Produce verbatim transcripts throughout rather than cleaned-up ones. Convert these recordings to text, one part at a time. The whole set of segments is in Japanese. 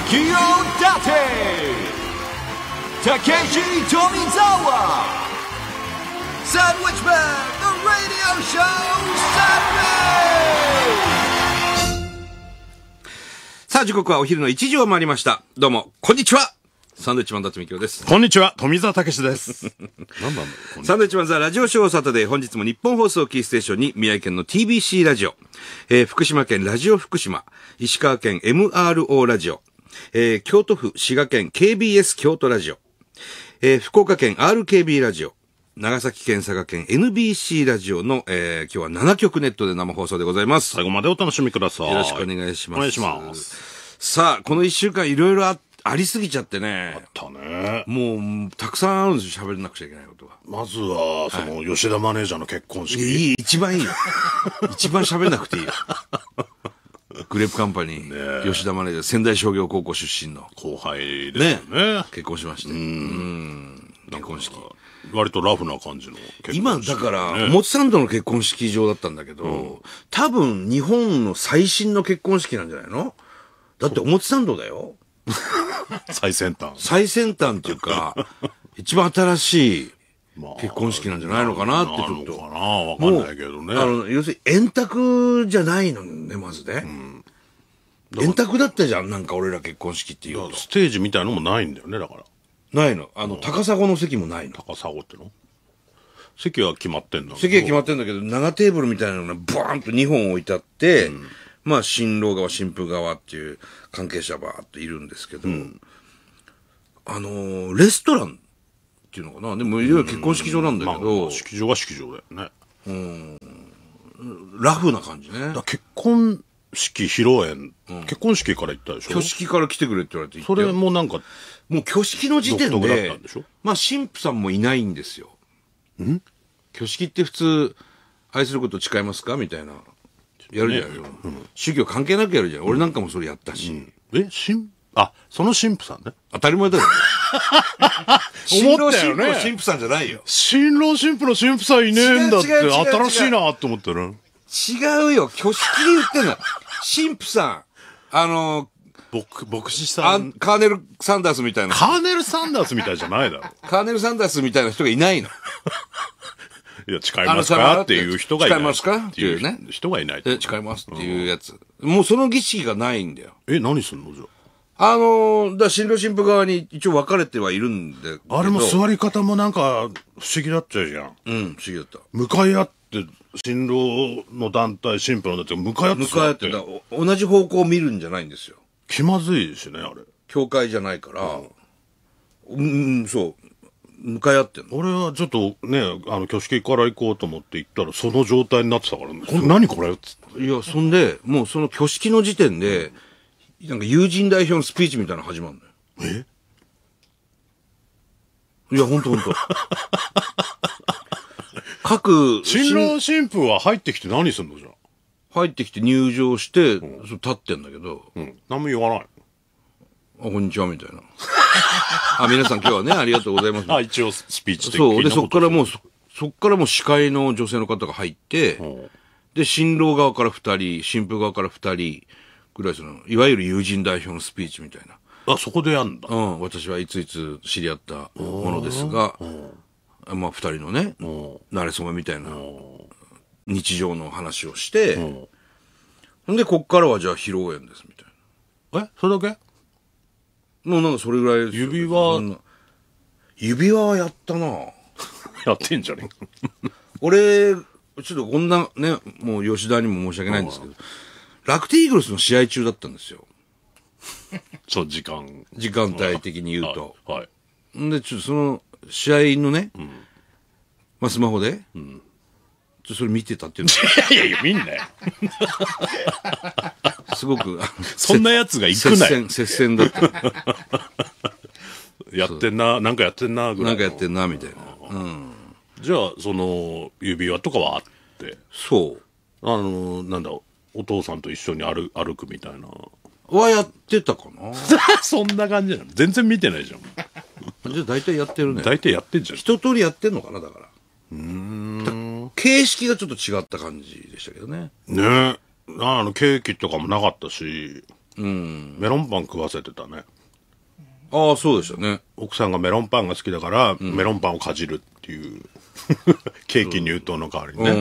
清舘たけし富澤サンドウィッチマン The Radio Show Saturday。 さあ時刻はお昼のいちじを回りました。どうもこんにちは、サンドウィッチマン辰巳京です。 こんにちは、富澤たけしです。 何なんだろう。サンドウィッチマンザラジオショーサタデー、本日も日本放送キーステーションに宮城県の ティービーシー ラジオ、えー、福島県ラジオ福島、石川県 エムアールオー ラジオ、えー、京都府滋賀県 ケービーエス 京都ラジオ、えー、福岡県 アールケービー ラジオ、長崎県佐賀県 エヌビーシー ラジオの、えー、今日はななきょくネットで生放送でございます。 最後までお楽しみください。 よろしくお願いします。 お願いします。 さあ、この一週間いろいろあ、ありすぎちゃってね。 あったね。 もう、たくさんあるんですよ、喋らなくちゃいけないことが。 まずは、その、はい、吉田マネージャーの結婚式。 いい、一番いいよ。一番喋らなくていいよ。グレープカンパニー、ね、吉田マネージャー、仙台商業高校出身の。 後輩ですよね。 ね、結婚しまして。うん。結婚式。 割とラフな感じの結婚式、ね。 今、だから、表参道の結婚式場だったんだけど、うん、多分、日本の最新の結婚式なんじゃないの？だって表参道だよ。 最先端。 最先端っていうか、一番新しい結婚式なんじゃないのかなってちょっと。 なのかな、わかんないけどね。 あの、要するに円卓じゃないのね、まずね。うん、円卓だったじゃん、なんか俺ら結婚式っていうと。 ステージみたいのもないんだよね、だから。 ないの。あの、高砂の席もないの。 高砂っての席は決まってんだけど。 席は決まってんだけど、長テーブルみたいなのがバーンとにほん置いてあって、うん、まあ、新郎側、新婦側っていう関係者バーっといるんですけど、うん、あのー、レストランっていうのかな、でも、いわゆる結婚式場なんだけど、 まあまあ、式場は式場だよね。 うん。ラフな感じね。 だ結婚式披露宴、うん、結婚式から行ったでしょ。 挙式から来てくれって言われて行って。 それもなんか、 もう挙式の時点で、まあ、神父さんもいないんですよ。ん挙式って普通、愛すること誓いますかみたいな。やるじゃん、ね、うん、宗教関係なくやるじゃん、うん、俺なんかもそれやったし、うん、 え神あその神父さんね、 当たり前だよ新郎新婦の神父さんじゃないよ。 新郎新婦の神父さんいねえんだって、新しいなって思ってる。 違うよ、挙式で言ってんの神父さん、あの牧牧師さん、 カーネル・サンダースみたいな。 カーネル・サンダースみたいじゃないだろ。 カーネル・サンダースみたいな人がいないの。 いや、誓いますかっていう人がいない。 誓いますかっていうね。 人がいない。 誓いますっていうやつ。うん、もうその儀式がないんだよ。 え、何すんのじゃあ。 あのー、だ新郎新婦側に一応分かれてはいるんで。 あれも座り方もなんか不思議だったじゃん。 うん、不思議だった。 向かい合って、新郎の団体、新婦の団体、向かい合って向かい合ってだ、同じ方向を見るんじゃないんですよ。 気まずいしね、あれ。 教会じゃないから。うん、うん、そう。向かい合ってんの。 俺はちょっとね、あの、挙式から行こうと思って行ったら、その状態になってたから、ね、これ何これっつって。 いや、そんで、もうその挙式の時点で、なんか友人代表のスピーチみたいなの始まるのよ。えいや、ほんとほんと。各、 新郎新婦は入ってきて何すんのじゃん。 入ってきて入場して、うん、立ってんだけど。 うん。何も言わない。 あ、こんにちは、みたいな。あ、皆さん今日はね、ありがとうございます。 あ、一応スピーチ的な。そう。で、そっからもう、そ、そっからもう司会の女性の方が入って、うん、で、新郎側から二人、新婦側から二人ぐらいその、いわゆる友人代表のスピーチみたいな。 あ、そこでやんだ。 うん。私はいついつ知り合ったものですが、まあ二人のね、馴れ初めみたいな日常の話をして、ほんで、こっからはじゃあ披露宴です、みたいな。えそれだけもうなんかそれぐらいです。 指輪。 指輪はやったなやってんじゃねえ俺、ちょっとこんなね、もう吉田にも申し訳ないんですけど、楽天イーグルスの試合中だったんですよ。 そう、時間。 時間帯的に言うと。 はい。はい、 んで、ちょっとその試合のね、うん、まあスマホで、うん、ちょっとそれ見てたっていうの。いやいや、見んなよ。 すごく、 そんな奴が行くなよ。 接戦、接戦だった。 やってんな、なんかやってんな、ぐらい。 なんかやってんな、みたいな。うん。 じゃあ、その、指輪とかはあって。 そう。 あの、なんだ、お父さんと一緒に歩歩くみたいな。 はやってたかなそんな感じなの全然見てないじゃん。 じゃあ大体やってるね。 大体やってんじゃん。 一通りやってんのかなだから。 うーん。 形式がちょっと違った感じでしたけどね。 ねえ。あの、ケーキとかもなかったし。 うん、メロンパン食わせてたね。 ああ、そうでしたね。 奥さんがメロンパンが好きだから、うん、メロンパンをかじるっていうケーキ入刀の代わりにね、うん、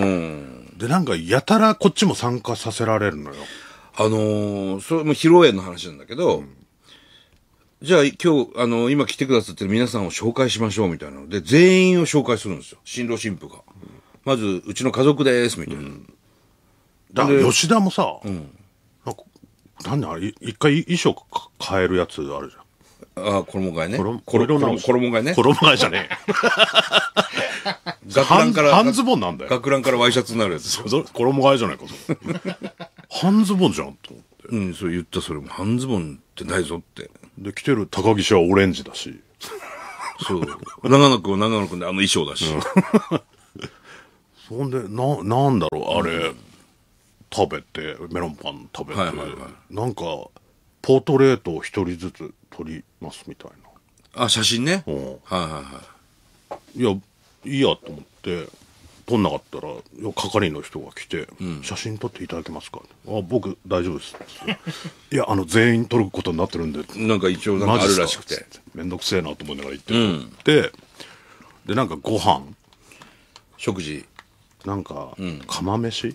でなんかやたらこっちも参加させられるのよ。 あのー、それも披露宴の話なんだけど、うん、じゃあ今日、あのー、今来てくださってる皆さんを紹介しましょうみたいなので、全員を紹介するんですよ。新郎新婦が。うん、まず、うちの家族ですみたいな。うん、 だ吉田もさ、うん、なんか、なんであれ、一回衣装変えるやつあるじゃん。 ああ、衣替えね。 衣衣替えね。 衣替えじゃねえ。学ランから。半ズボンなんだよ。 学ランからワイシャツになるやつ。 それ衣替えじゃないか、それ。半ズボンじゃん、と思って。 うん、そう言った、それも半ズボンってないぞって。 で、着てる高岸はオレンジだし。 そう。長野くんは長野くんであの衣装だし。 そんで、な、なんだろう、あれ、うん、食べて、メロンパン食べて、はいはいはい、なんか、ポートレートを一人ずつ撮りますみたいな。あ、写真ね。 うん。 はいはいはい。 いや、いいやと思って、撮んなかったら、係の人が来て、うん、写真撮っていただけますか、あ、僕大丈夫です。いや、あの、全員撮ることになってるんで。 なんか一応なんかあるらしくて。 めんどくせえなと思いながら行って撮って、うん、で、なんかご飯。 食事。 なんか、うん、釜飯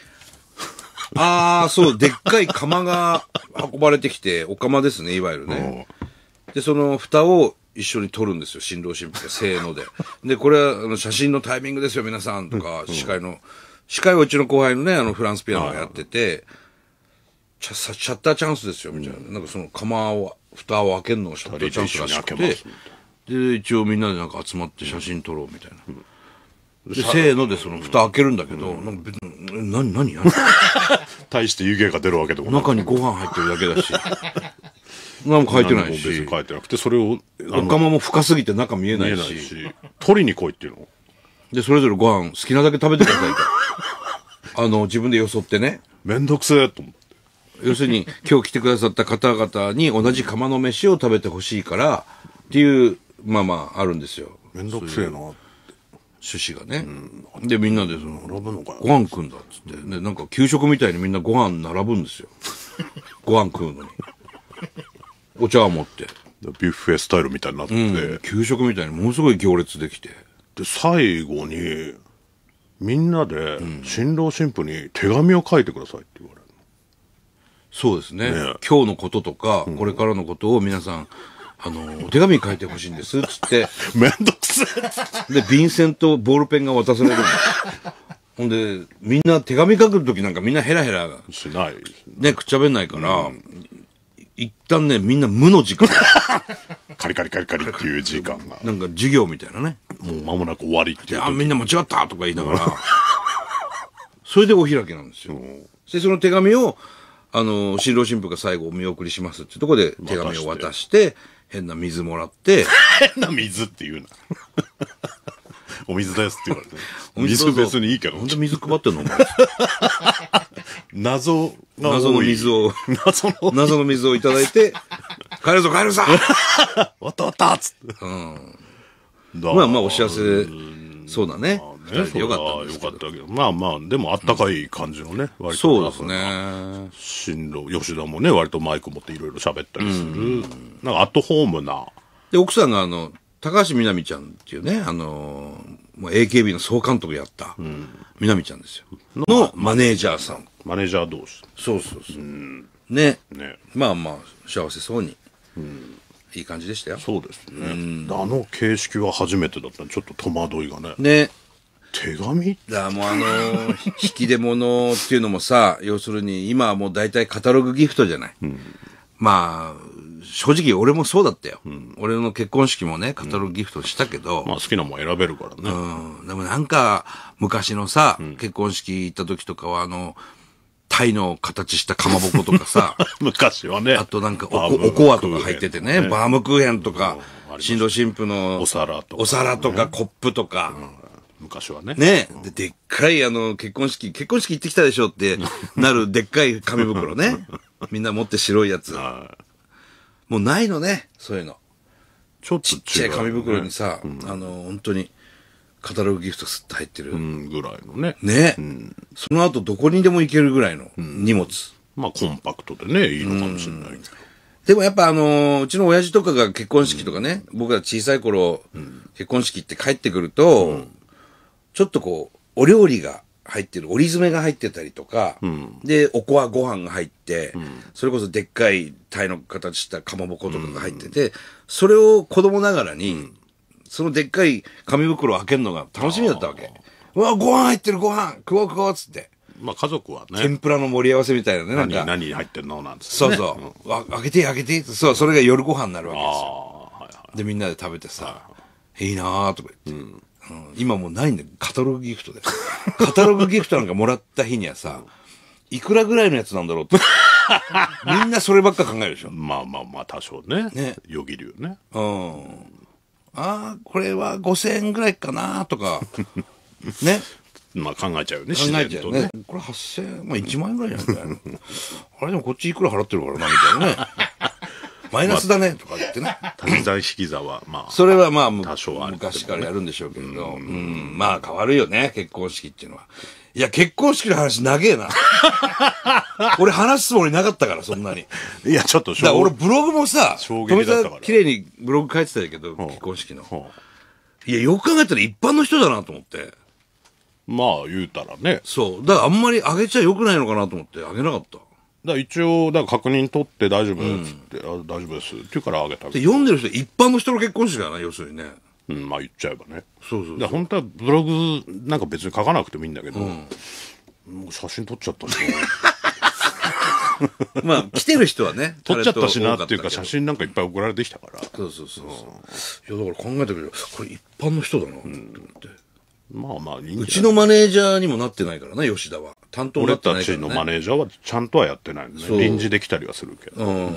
ああ、そう、でっかい釜が運ばれてきて、お釜ですね、いわゆるね。で、その蓋を一緒に撮るんですよ、新郎新婦が、せーので。で、これはあの写真のタイミングですよ、皆さんとか、司会の、司会はうちの後輩のね、あのフランスピアノがやってて、シャシャッターチャンスですよ、みたいな。なんかその釜を、蓋を開けるのがシャッターチャンスらしくて、で、一応みんなでなんか集まって写真撮ろう、みたいな。で、せーのでその蓋開けるんだけど、うん、なんか別に、何、何、何大して湯気が出るわけでもない。 中にご飯入ってるだけだし。何も書いてないし。 別に書いてなくて、それを、 お釜も深すぎて中見えないし。 見えないし。取りに来いっていうの。 で、それぞれご飯好きなだけ食べてくださいと。あの、自分でよそってね。 めんどくせえと思って。 要するに、今日来てくださった方々に同じ釜の飯を食べてほしいから、っていう、まあまあ、あるんですよ。 めんどくせえな。 趣旨がね、うん、でみんなでその並ぶのかよご飯食うんだっつって、うん、でなんか給食みたいにみんなご飯並ぶんですよご飯食うのにお茶を持ってビュッフェスタイルみたいになって、 うん、給食みたいにものすごい行列できて、 で最後にみんなで新郎新婦に手紙を書いてくださいって言われるの。 そうですね、ね、今日のこととか、うん、これからのことを皆さんあの、お手紙書いてほしいんです、つって。 めんどくせえ。で、便箋とボールペンが渡されるんだ。ほんで、みんな手紙書くときなんかみんなヘラヘラ。 しない。 ね、くっちゃべんないから、うん、一旦ね、みんな無の時間。 カリカリカリカリっていう時間が。 なんか授業みたいなね。 もう間もなく終わりっていう。 あ、みんな間違ったとか言いながら。それでお開きなんですよ。で、その手紙を、あの、新郎新婦が最後お見送りしますってとこで手紙を渡して、変な水もらって。 変な水って言うな。お水ですって言われて。水別にいいけど。 ほんと水配ってんのお前。 謎が謎の水を、謎の、謎の水をいただいて、帰るぞ帰るぞわったわったっつって。 うん。まあまあお幸せ、そうだね。ね、よかったんですけど。 よかったけど。まあまあ、でもあったかい感じのね、 割と。そうですね。 新郎、吉田もね、割とマイク持っていろいろ喋ったりする。なんかアットホームな。 で、奥さんがあの、高橋みなみちゃんっていうね、あの、もう エーケービー の総監督やった、みなみちゃんですよ。のマネージャーさん。 マネージャー同士。 そうそうそう。ね。ね。まあまあ、幸せそうに。いい感じでしたよ。 そうですね。あの形式は初めてだったらちょっと戸惑いがね。 ね。 手紙だもうあのー、引き出物っていうのもさ、要するに今はもう大体カタログギフトじゃない。うん、まあ、正直俺もそうだったよ。うん、俺の結婚式もね、カタログギフトしたけど。 うん、まあ好きなもん選べるからね。 うん。でもなんか、昔のさ、うん、結婚式行った時とかはあの、タイの形したかまぼことかさ。 昔はね。 あとなんかおこ、おこわとか入っててね、バームクーヘンとか、新郎新婦のお皿とか、 お皿とかコップとか。 昔はね。 ね、うん、で、でっかいあの、結婚式、結婚式行ってきたでしょってなるでっかい紙袋ね。みんな持って白いやつ。もうないのね、そういうの。 ちょっとちっちゃい紙袋にさ、うん、あの、本当に、カタログギフトスッと入ってる。 うん、ぐらいのね。 ね、うん。その後どこにでも行けるぐらいの荷物。 まあコンパクトでね、いいのかもしれないけど。 でもやっぱあのー、うちの親父とかが結婚式とかね、うん、僕ら小さい頃、うん、結婚式って帰ってくると、うん、ちょっとこう、お料理が入ってる、折り詰めが入ってたりとか、うん、で、おこわご飯が入って、うん、それこそでっかい鯛の形したかまぼことかが入ってて、うん、それを子供ながらに、うん、そのでっかい紙袋を開けるのが楽しみだったわけ。うわ、ご飯入ってるご飯食おう食おうっつって。 まあ家族はね。 天ぷらの盛り合わせみたいなね。なんか何、何入ってんのなんつって、 ね。そうそう。うん、開けて開けて。そう、それが夜ご飯になるわけですよ。はいはい、で、みんなで食べてさ、はい、いいなーとか言って、うんうん。今もうないんだよ。カタログギフトで。カタログギフトなんかもらった日にはさ、いくらぐらいのやつなんだろうって。みんなそればっか考えるでしょ。 まあまあまあ、多少ね。ね。よぎるよね。 うん。ああ、これはごせんえんぐらいかなとか。ね。 まあ考えちゃうよね、 考えちゃうよね。これはっせんえん、まあいちまん円ぐらいじゃないかな。あれでもこっちいくら払ってるからな、みたいなね。マイナスだね、とか言ってね。 短大引き座は、まあ。 それはまあ、 多少ある、ね。 昔からやるんでしょうけど、うん、うん、まあ変わるよね、結婚式っていうのは。いや、結婚式の話長えな。俺話すつもりなかったから、そんなに。 いや、ちょっとだから俺ブログもさ、 衝撃だったから。 綺麗にブログ書いてたけど、結婚式の。いや、よく考えたら一般の人だなと思って。 まあ言うたらね。 そう。だからあんまり上げちゃよくないのかなと思って上げなかった。だから一応、だから確認取って大丈夫ですって、うん、あ大丈夫ですって言うから上げた。 で、読んでる人一般の人の結婚式だな、要するにね。 うん、まあ言っちゃえばね。 そうそうそう。 だ本当はブログなんか別に書かなくてもいいんだけど、うん、もう写真撮っちゃったしな。まあ、来てる人はね。 撮っちゃったしなっていうか、写真なんかいっぱい送られてきたから。 そうそうそうそう。いや、だから考えたけど、これ一般の人だな、と思って。 まあまあいいんじゃない。 うちのマネージャーにもなってないからな、吉田は。担当になってないから、ね。 俺たちのマネージャーはちゃんとはやってないんでね。臨時できたりはするけど。うんうん、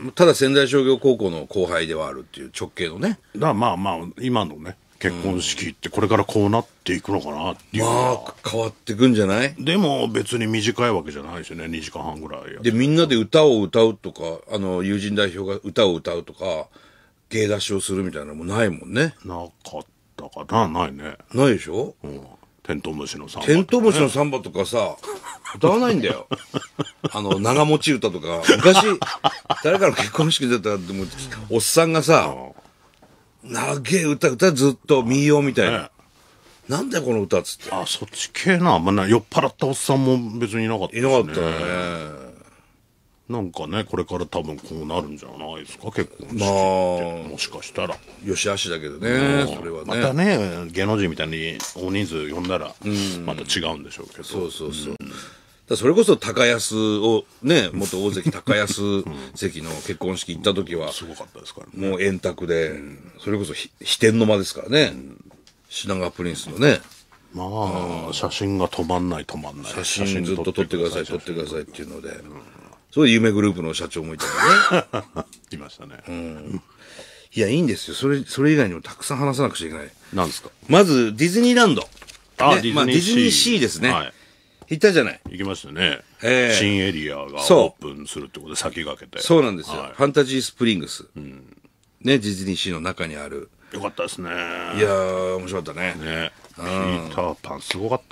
ただ仙台商業高校の後輩ではあるっていう直系のね。 だからまあまあ、今のね、結婚式ってこれからこうなっていくのかなっていう。 まあ、変わってくんじゃない？ でも別に短いわけじゃないしね、にじかんはんぐらいや。 で、みんなで歌を歌うとか、あの、友人代表が歌を歌うとか、芸出しをするみたいなのもないもんね。 なかったかな、ないね。 ないでしょ？ うん。テントウムシのサンバ、 ね。テントウムシのサンバとかさ、歌わないんだよ。あの、長持ち歌とか、昔、誰かの結婚式だったら、でも、おっさんがさ、長え歌、歌ずっと民謡みたいな。ね、なんだよこの歌っつって。 あ、そっち系な。まあ、な酔っ払ったおっさんも別にいなかったですね。 いなかったね。 なんかね、これから多分こうなるんじゃないですか、結婚式って。まあ、もしかしたら。 よしあしだけどね、それはね。 またね、芸能人みたいに大人数呼んだら、また違うんでしょうけど。 そうそうそう。うん、だそれこそ高安を、ね、元大関高安関の結婚式行った時は、 すごかったですからね。 もう円卓で、うん、それこそ飛天の間ですからね。うん、品川プリンスのね。 まあ、写真が止まんない止まんない。 写真ずっと撮ってください、撮ってくださいっていうので。うん、そういう夢グループの社長もいたよね。 いましたね。 うん。いや、いいんですよ。それ、それ以外にもたくさん話さなくちゃいけない。 何ですか？ まず、ディズニーランド。 あ、ね、ディズニーシー。まあ、 ディズニーシーですね。はい。行ったじゃない。 行きましたね。えー、新エリアがオープンするってことで先駆けて。 そうなんですよ。はい、ファンタジースプリングス。うん、ね、ディズニーシーの中にある。 よかったですね。いやー、面白かったね。 ね。ピーターパンすごかった。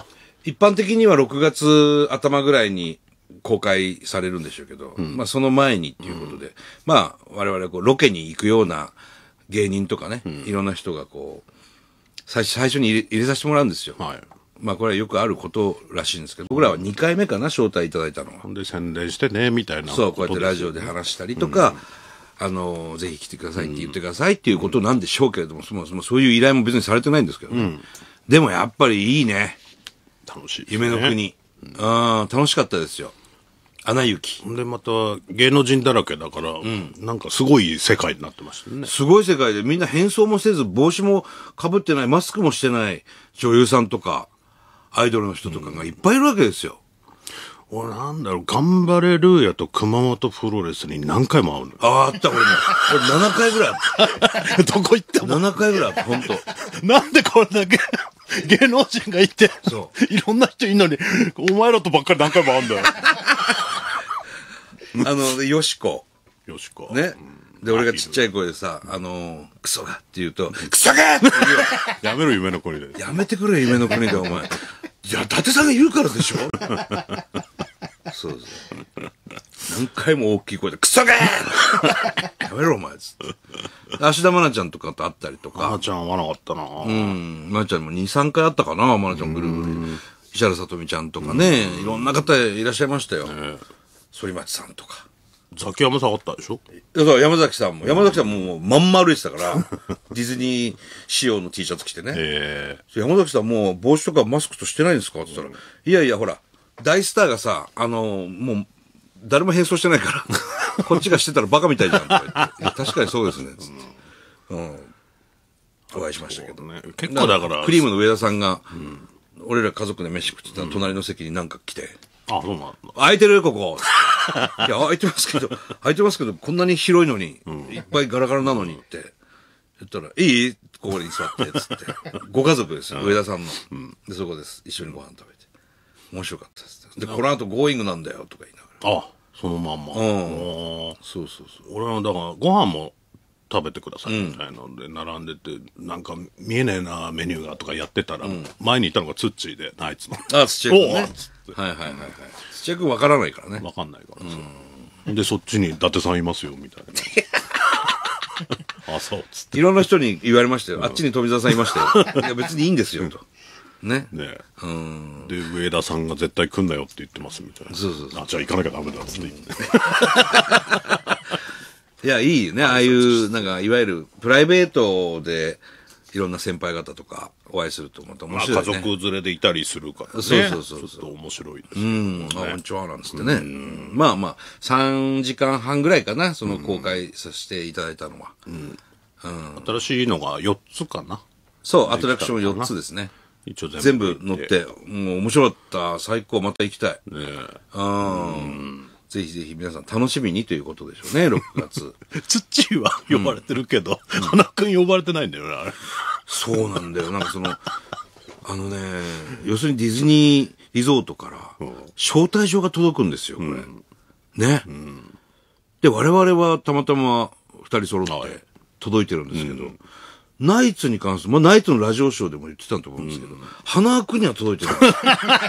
一般的にはろくがつ頭ぐらいに公開されるんでしょうけど、うん、まあその前にっていうことで、うん、まあ我々こうロケに行くような芸人とかね、うん、いろんな人がこう、最初、最初に入れ、入れさせてもらうんですよ。はい。まあこれはよくあることらしいんですけど、僕らはにかいめかな、招待いただいたのは。 ほんで宣伝してね、みたいな、 そう、こうやってラジオで話したりとか、うん、あの、ぜひ来てくださいって言ってくださいっていうことなんでしょうけれども、うん、そもそもそういう依頼も別にされてないんですけど、ね、うん、でもやっぱりいいね。 楽しいですね。夢の国。うん、あ楽しかったですよ。アナ雪。 で、また、芸能人だらけだから、うん、なんかすごい世界になってましたね。 すごい世界でみんな変装もせず、帽子も被ってない、マスクもしてない女優さんとか、アイドルの人とかがいっぱいいるわけですよ。 うん、俺なんだろう、頑張れルーヤと熊本プロレスに何回も会うの。 ああ、あった、俺も。俺ななかいぐらいあった。 どこ行っても。 ななかいぐらいあった、ほんと。 なんでこれだけ芸能人がいて、そう。いろんな人いるのに、お前らとばっかり何回も会うんだよ。 あの、よしこ。 よしこ。 ね。で、俺がちっちゃい声でさ、あの、クソがって言うと、クソがって言うやめろ、夢の国で。 やめてくれ、夢の国で、お前。いや、伊達さんが言うからでしょそうそう何回も大きい声でクソゲーやめろお前つって芦田愛菜ちゃんとかと会ったりとか。 愛菜ちゃんはなかったな。 うん愛菜ちゃんもにさんかいあったかな。愛菜ちゃんグループに石原さとみちゃんとかね、いろんな方いらっしゃいましたよ。反町さんとか。 ザキヤマさんあったでしょ。 そう山崎さんも山崎さんももうまん丸でしたからディズニー仕様の T シャツ着てね、 え山崎さんもう帽子とかマスクとしてないんですかって言ったら、いやいやほら大スターがさあのもう誰も変装してないからこっちがしてたらバカみたいじゃんとか言っていや確かにそうですねつって、うん、お会いしましたけどね。結構だからクリームの上田さんが、俺ら家族で飯食ってたら隣の席になんか来て、 あ、そうなんだ。 空いてるよここいや空いてますけど空いてますけどこんなに広いのに、いっぱいガラガラなのにって言ったら「いいここに座って」っつってご家族ですよ、上田さんの、でそこです一緒にご飯食べて面白かったですでこの後ゴーイングなんだよとか言いながら、 あ、そのまんま。 うんそうそうそう俺はだからご飯も食べてくださいみたいなので並んでて、なんか見えねえなメニューがとかやってたら、前にいたのがツッチーであいつのあ土屋君ねおうっつってはいはいはいはい土屋君分からないからね分かんないからさ、でそっちに伊達さんいますよみたいなあそうっつっていろんな人に言われましたよ、あっちに富澤さんいましたよいや別にいいんですよとねねで上田さんが絶対来んなよって言ってますみたいな。 そうそうそうあじゃあ行かなきゃダメだっつって言って、 いや、いいよね。ああいう、なんか、いわゆる、プライベートで、いろんな先輩方とか、お会いすると思うと面白いね。 まあ、家族連れでいたりするからね。 そうそうそうそう。 ちょっと面白いですうよ、 ん。あ、こんにちは、なんつってね。まあまあ、さんじかんはんぐらいかな、その公開させていただいたのは。 新しいのがよっつかな。 そう、アトラクションよっつですね。 一応全全部部乗って、もう面白かった。最高、また行きたい。 ねうん。ぜひぜひ皆さん楽しみにということでしょうね、ろくがつ。 ツッチーは呼ばれてるけど、花くん呼ばれてないんだよね、あれ。 そうなんだよ。なんかその、あのね、要するにディズニーリゾートから、招待状が届くんですよ、これ。ね。で、我々はたまたま二人揃って届いてるんですけど、ナイツに関する、まあナイツのラジオショーでも言ってたと思うんですけど、花くんには届いてない。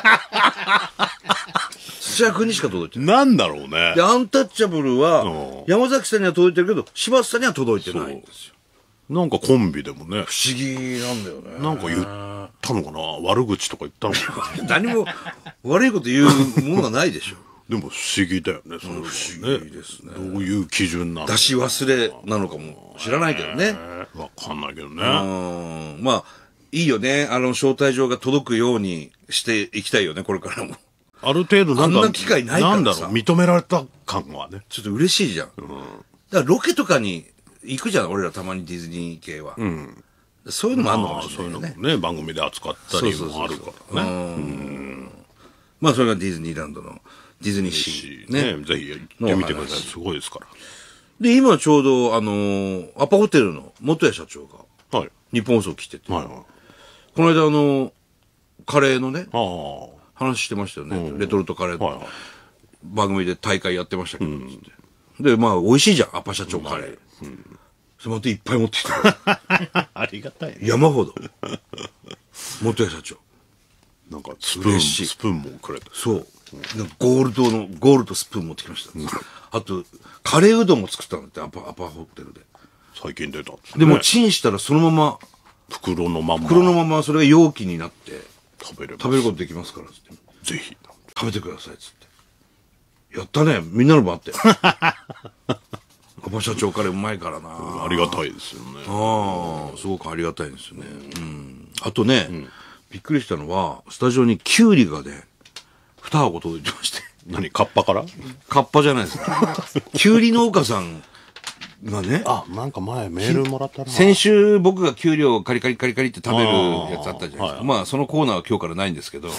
土屋君にしか届いてない。 なんだろうねで、。アンタッチャブルは、山崎さんには届いてるけど、柴田さんには届いてないんですよ。 なんかコンビでもね、 不思議なんだよね。 なんか言ったのかな、悪口とか言ったのかな。 何も悪いこと言うものがないでしょ。 でも不思議だよね、それはね。 不思議ですね。 どういう基準なの出し忘れなのかも知らないけどね。 わかんないけどね。 うん。まあ、いいよね。あの、招待状が届くようにしていきたいよね、これからも。 ある程度なんか、 あんな機会ないからさなんだろう、認められた感はね。 ちょっと嬉しいじゃん。だからロケとかに行くじゃん、俺らたまにディズニー系は。そういうのもあるのかもしれそういうないよね。 のもね、番組で扱ったりもあるからね。 まあ、それがディズニーランドのディズニーシー。 ね、 ね。 ぜひ行ってみてください。すごいですから。 で、今ちょうど、あのーアパホテルの元谷社長が、 はい。 日本放送来てて、 はいはい。 この間あの、カレーのね、 ああ。 話してましたよね。レトルトカレーはいはい。 番組で大会やってましたけど、つってで、まあ、美味しいじゃん、アパ社長カレー。それまたいっぱい持ってきてくれるありがたいね。 山ほど。元谷社長。 なんかスプーン、 嬉しいスプーンもくれた。 そう。なんかゴールドの、ゴールドスプーン持ってきました。あと、カレーうどんも作ったんだって、アパ、アパホテルで。 最近出たんですね。 でも、チンしたらそのまま、 袋のまんま袋のままそれが容器になって、 食べれます。 食べることできますから、つって。 ぜひ。 食べてください、つって。やったね。みんなの番あって。アパ社長カレーうまいからな。 ありがたいですよね。 ああ、すごくありがたいですよね。うん。あとね、びっくりしたのは、スタジオにキュウリがね、二箱届いてまして。 何、カッパからカッパじゃないですか。キュウリ農家さんがね、 あ、なんか前メールもらったな。 先週僕がキュウリをカリカリカリカリって食べるやつあったじゃないですか。 はいまあそのコーナーは今日からないんですけど。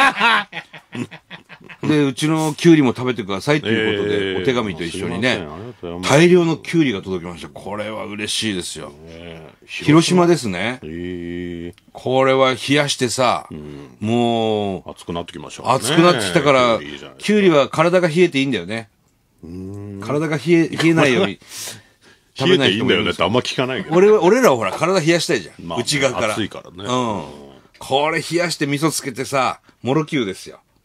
で、うちのキュウリも食べてくださいということで、 えーお手紙と一緒にねすいませんありがとうございます、 大量のキュウリが届きました。これは嬉しいですよ。広島ですね。 えー、 これは冷やしてさ、もう、 熱くなってきましたね。 熱くなってきたから、 いいじゃないキュウリは体が冷えていいんだよね。体が冷え、冷えないように食べない冷えていいんだよねってあ人もいるんですよ。 んま聞かないけど。 俺は、俺らはほら体冷やしたいじゃん。 まあね内側から。 暑いからねうん。これ冷やして味噌つけてさ、モロキュウですよ。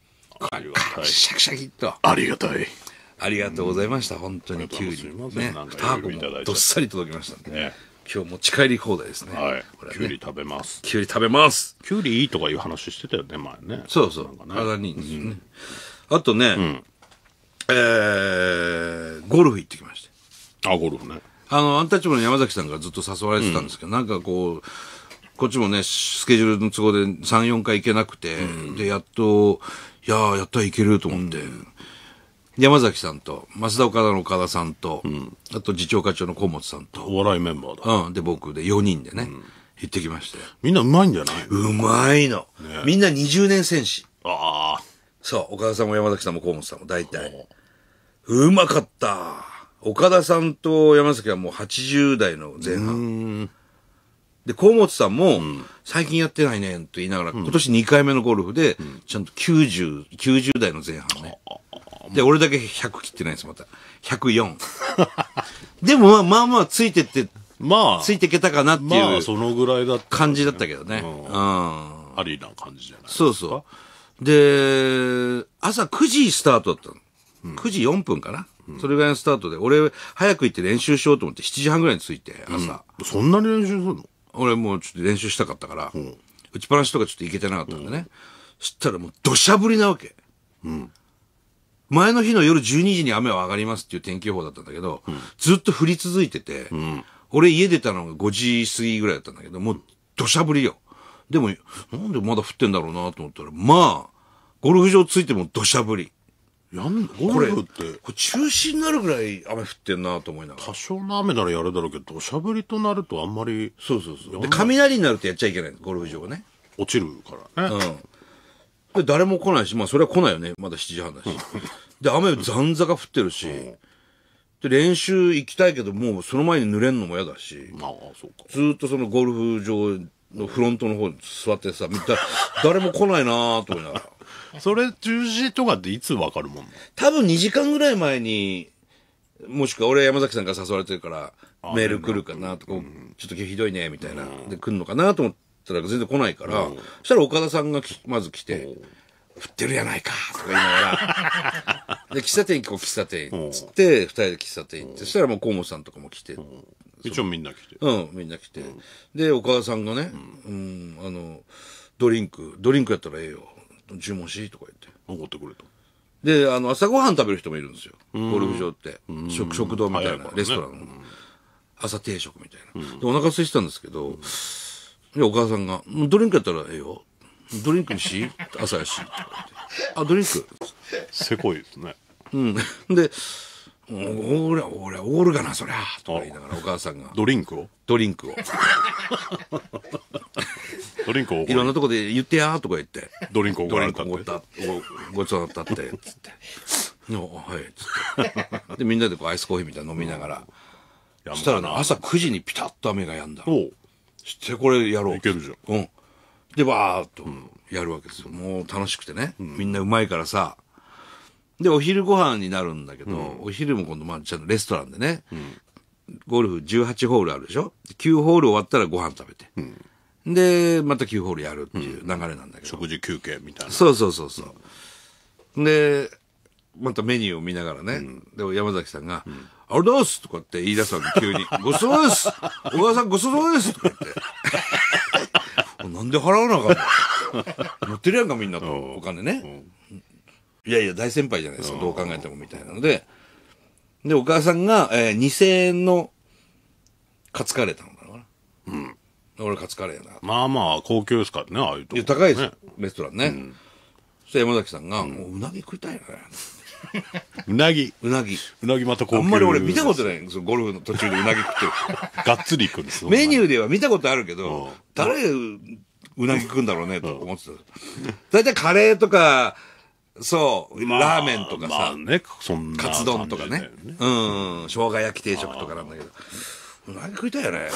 ありがたい。 シャキシャキっと。 ありがたい。 ありがとうございました。本当にキュウリ。 すいませんね。 なんかターコもいろいろいただいちゃってどっさり届きましたんで。 ね。 今日持ち帰り放題ですね。 はいこれ。ねキュウリ食べます。 キュウリ食べます。 キュウリいいとかいう話してたよね、前ね。 そうそう。 なんかね体にいいんですよね。あとね、えー、ゴルフ行ってきました。 あ、ゴルフね。 あの、アンタッチャブルの山崎さんがずっと誘われてたんですけど、なんかこう、こっちもね、スケジュールの都合でさん、よんかい行けなくて、で、やっと、いやー、やったらいけると思って、山崎さんと、増田岡田の岡田さんと、あと次長課長の河本さんと、 お笑いメンバーだ。 うん、で、僕でよにんでね、行ってきまして。 みんなうまいんじゃないうまいの。みんなにじゅうねん戦士。 ああ。 そう、岡田さんも山崎さんも河本さんも大体。うまかった。岡田さんと山崎はもうはちじゅう代の前半。で、河本さんも、最近やってないね、と言いながら、今年にかいめのゴルフで、ちゃんときゅうじゅう、きゅうじゅう代の前半ね。で、俺だけひゃく切ってないんです、また。ひゃくよん。でもまあまあまあついてって、 まあ、 ついていけたかなってまあ、 いうそのぐらいだった。 感じだったけどね。 ううん。 ありな感じじゃない。 そうそう。で、朝くじスタートだったの。くじよんぷんかな。それぐらいのスタートで、俺、早く行って練習しようと思ってしちじはんぐらいに着いて、朝。 そんなに練習するの俺もうちょっと練習したかったから、打ちっぱなしとかちょっと行けてなかったんでね。そしたらもう土砂降りなわけ。前の日の夜じゅうにじに雨は上がりますっていう天気予報だったんだけど、ずっと降り続いてて、俺家出たのがごじ過ぎぐらいだったんだけど、もう土砂降りよ。でも、なんでまだ降ってんだろうなと思ったら、まあ、ゴルフ場着いても土砂降り。 やん、ゴこれ、 ルフっこれて、 中止になるぐらい雨降ってんなと思いながら。 多少の雨ならやるだろうけど、土砂降りとなるとあんまりそうそうそう。で、雷になるとやっちゃいけない、ゴルフ場はね。 落ちるからね。 で、誰も来ないし、まあそれは来ないよね。まだしちじはんだし。で、雨残ざが降ってるし、で、練習行きたいけど、もうその前に濡れんのも嫌だし、 まあ、そうか。 ずーっとそのゴルフ場のフロントの方に座ってさ、みた誰も来ないなーと思いながら。 それ、中止とかっていつわかるもん多分にじかんぐらい前に、もしくは俺山崎さんから誘われてるから、メール来るかなとか、ちょっと今日ひどいね、みたいな。で、来るのかなと思ったら全然来ないから、そしたら岡田さんがきまず来て、降ってるやないかとか言いながら、で、喫茶店行こう、喫茶店。つって、二人で喫茶店行って、そしたらもう河本さんとかも来て、 一応みんな来て。 うん、みんな来て。で、岡田さんがね、うん、あの、ドリンク、ドリンクやったらええよ。注文しとか言って。 残ってくれた。 で、あの、朝ごはん食べる人もいるんですよ。ゴルフ場って。食、食堂みたいな、 早いからねレストランの。朝定食みたいな。で、お腹空いてたんですけど、で、お母さんが、ドリンクやったらええよ。ドリンクにし朝やし。とか言ってあ、ドリンク。 せこいですね。 うん。で、俺、俺、オールがな、そりゃ。とか言いながら、お母さんが、 ドリンクをドリンクを。 ドリンクをいろんなとこで言ってやーとか言って。 ドリンクをドリンクおごられたって。 おごった、ごごちそうになったって、つって。おはい、つって。で、みんなでこうアイスコーヒーみたいなの飲みながら。 やそしたらね、朝くじにピタッと雨が止んだ。 おうして、これやろう。 いけるじゃん。 うん。で、バーっとやるわけですよ。もう楽しくてね。みんなうまいからさ。で、お昼ご飯になるんだけど、お昼も今度、まあ、ちゃんとレストランでね、ゴルフじゅうはちホールあるでしょ ?きゅう ホール終わったらご飯食べて。で、またきゅうホールやるっていう流れなんだけど。 食事休憩みたいな。 そうそうそうそう。で、またメニューを見ながらね。で、山崎さんが、あれだーすとかって言い出したの急に。ごちそうさまです小川さんごちそうさまですとか言って。なんで払わなあかんの持ってるやんかみんなと。お金ね。いやいや、大先輩じゃないですか。どう考えてもみたいなので。で、お母さんが、えー、にせんえんのカツカレー頼んだのかな。うん。俺カツカレーやな。 まあまあ、高級ですからね、ああいうとこ。 いや、高いですよ。レストランね。そしたら山崎さんが、もううなぎ食いたいよね。 うなぎ。 うなぎ。 うなぎまた高級。 あんまり俺見たことない。そのゴルフの途中でうなぎ食ってる。 がっつりいくんですよ。 メニューでは見たことあるけど、誰うなぎ食うんだろうね、と思ってた。大体カレーとか、そう、 まあラーメンとかさ、 まあね、そんなカツ丼とかね感じだよ。 うん、生姜焼き定食とかなんだけど、うなぎ食いたいよね。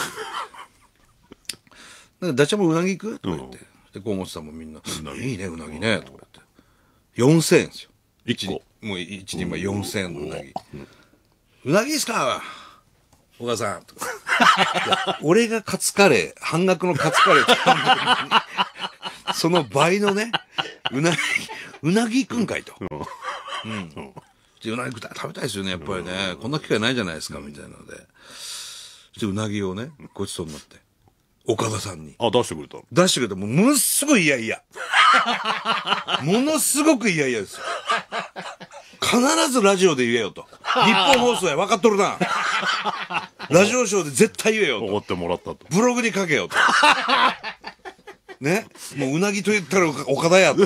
でダチャもうなぎ行くとか言って。で、河本さんもみんな、いいね、うなぎね、とか言って。よんせんえんですよ。 一個。 もう一人前よんせんえんのうなぎ。うなぎですかお母さん。とかいや俺がカツカレー、半額のカツカレー頼んだ時にその倍のね、うなぎ、 うなぎ行くんかいと。うん。でうなぎ食べたいですよね、やっぱりね。こんな機会ないじゃないですか、みたいなので。そしてうなぎをね、ごちそうになって。岡田さんに。 あ、出してくれた。 出してくれた。もうものすごい嫌々。ものすごく嫌々ですよ。必ずラジオで言えよと。日本放送や分かっとるな。ラジオショーで絶対言えよと。 おごってもらったと。 ブログに書けよと。ね。もううなぎと言ったら岡田やと。い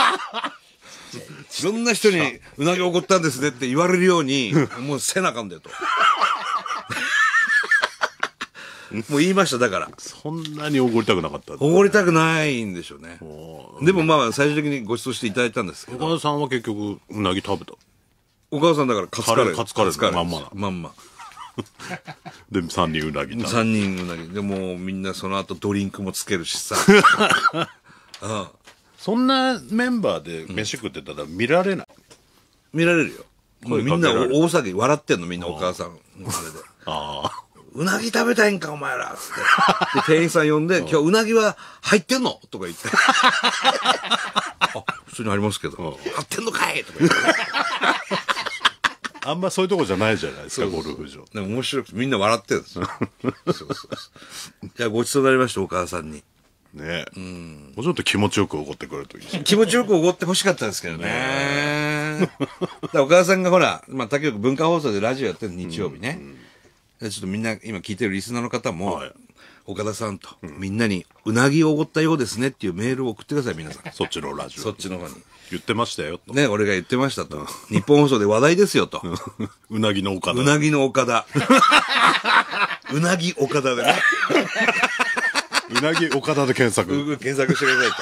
ろんな人にうなぎおごったんですねって言われるように、もうせなあかんだよと。もう言いました、だから。 そんなにおごりたくなかった。 おごりたくないんでしょうね。でもまあ、最終的にご馳走していただいたんですけど。 岡田さんは結局、うなぎ食べた。 岡田さんだからカツカレー。 カツカレーまんまな。 まんま。 で、三人うなぎ。 三人うなぎ。でもみんなその後ドリンクもつけるしさ。 ああそんなメンバーで飯食ってたら見られない。 見られるよ。もうみんな大騒ぎ笑ってんの、みんなお母さん。あれで。ああ。うなぎ食べたいんか、お前らって。で、店員さん呼んで、今日うなぎは入ってんのとか言って。あ、普通にありますけど。入ってんのかいとか言って。 あんまそういうとこじゃないじゃないですか、ゴルフ場。 でも面白くてみんな笑ってるんですよ。そうそうそう。じゃあごちそうになりました、お母さんに。 ねえ。うん。もうちょっと気持ちよくおごってくれるといいですね。 気持ちよくおごってほしかったですけどね。だお母さんがほら、まあ、竹局文化放送でラジオやってる日曜日ね。うんうん、ちょっとみんな今聞いてるリスナーの方も、はい、岡田さんと、うん、みんなにうなぎをおごったようですねっていうメールを送ってください、皆さん。 そっちのラジオ。 そっちの方に。 言ってましたよと。 ね、俺が言ってましたと。日本放送で話題ですよと。 うなぎの岡田。 うなぎの岡田。うなぎ岡田でね。 うなぎ岡田で検索。 検索してくださ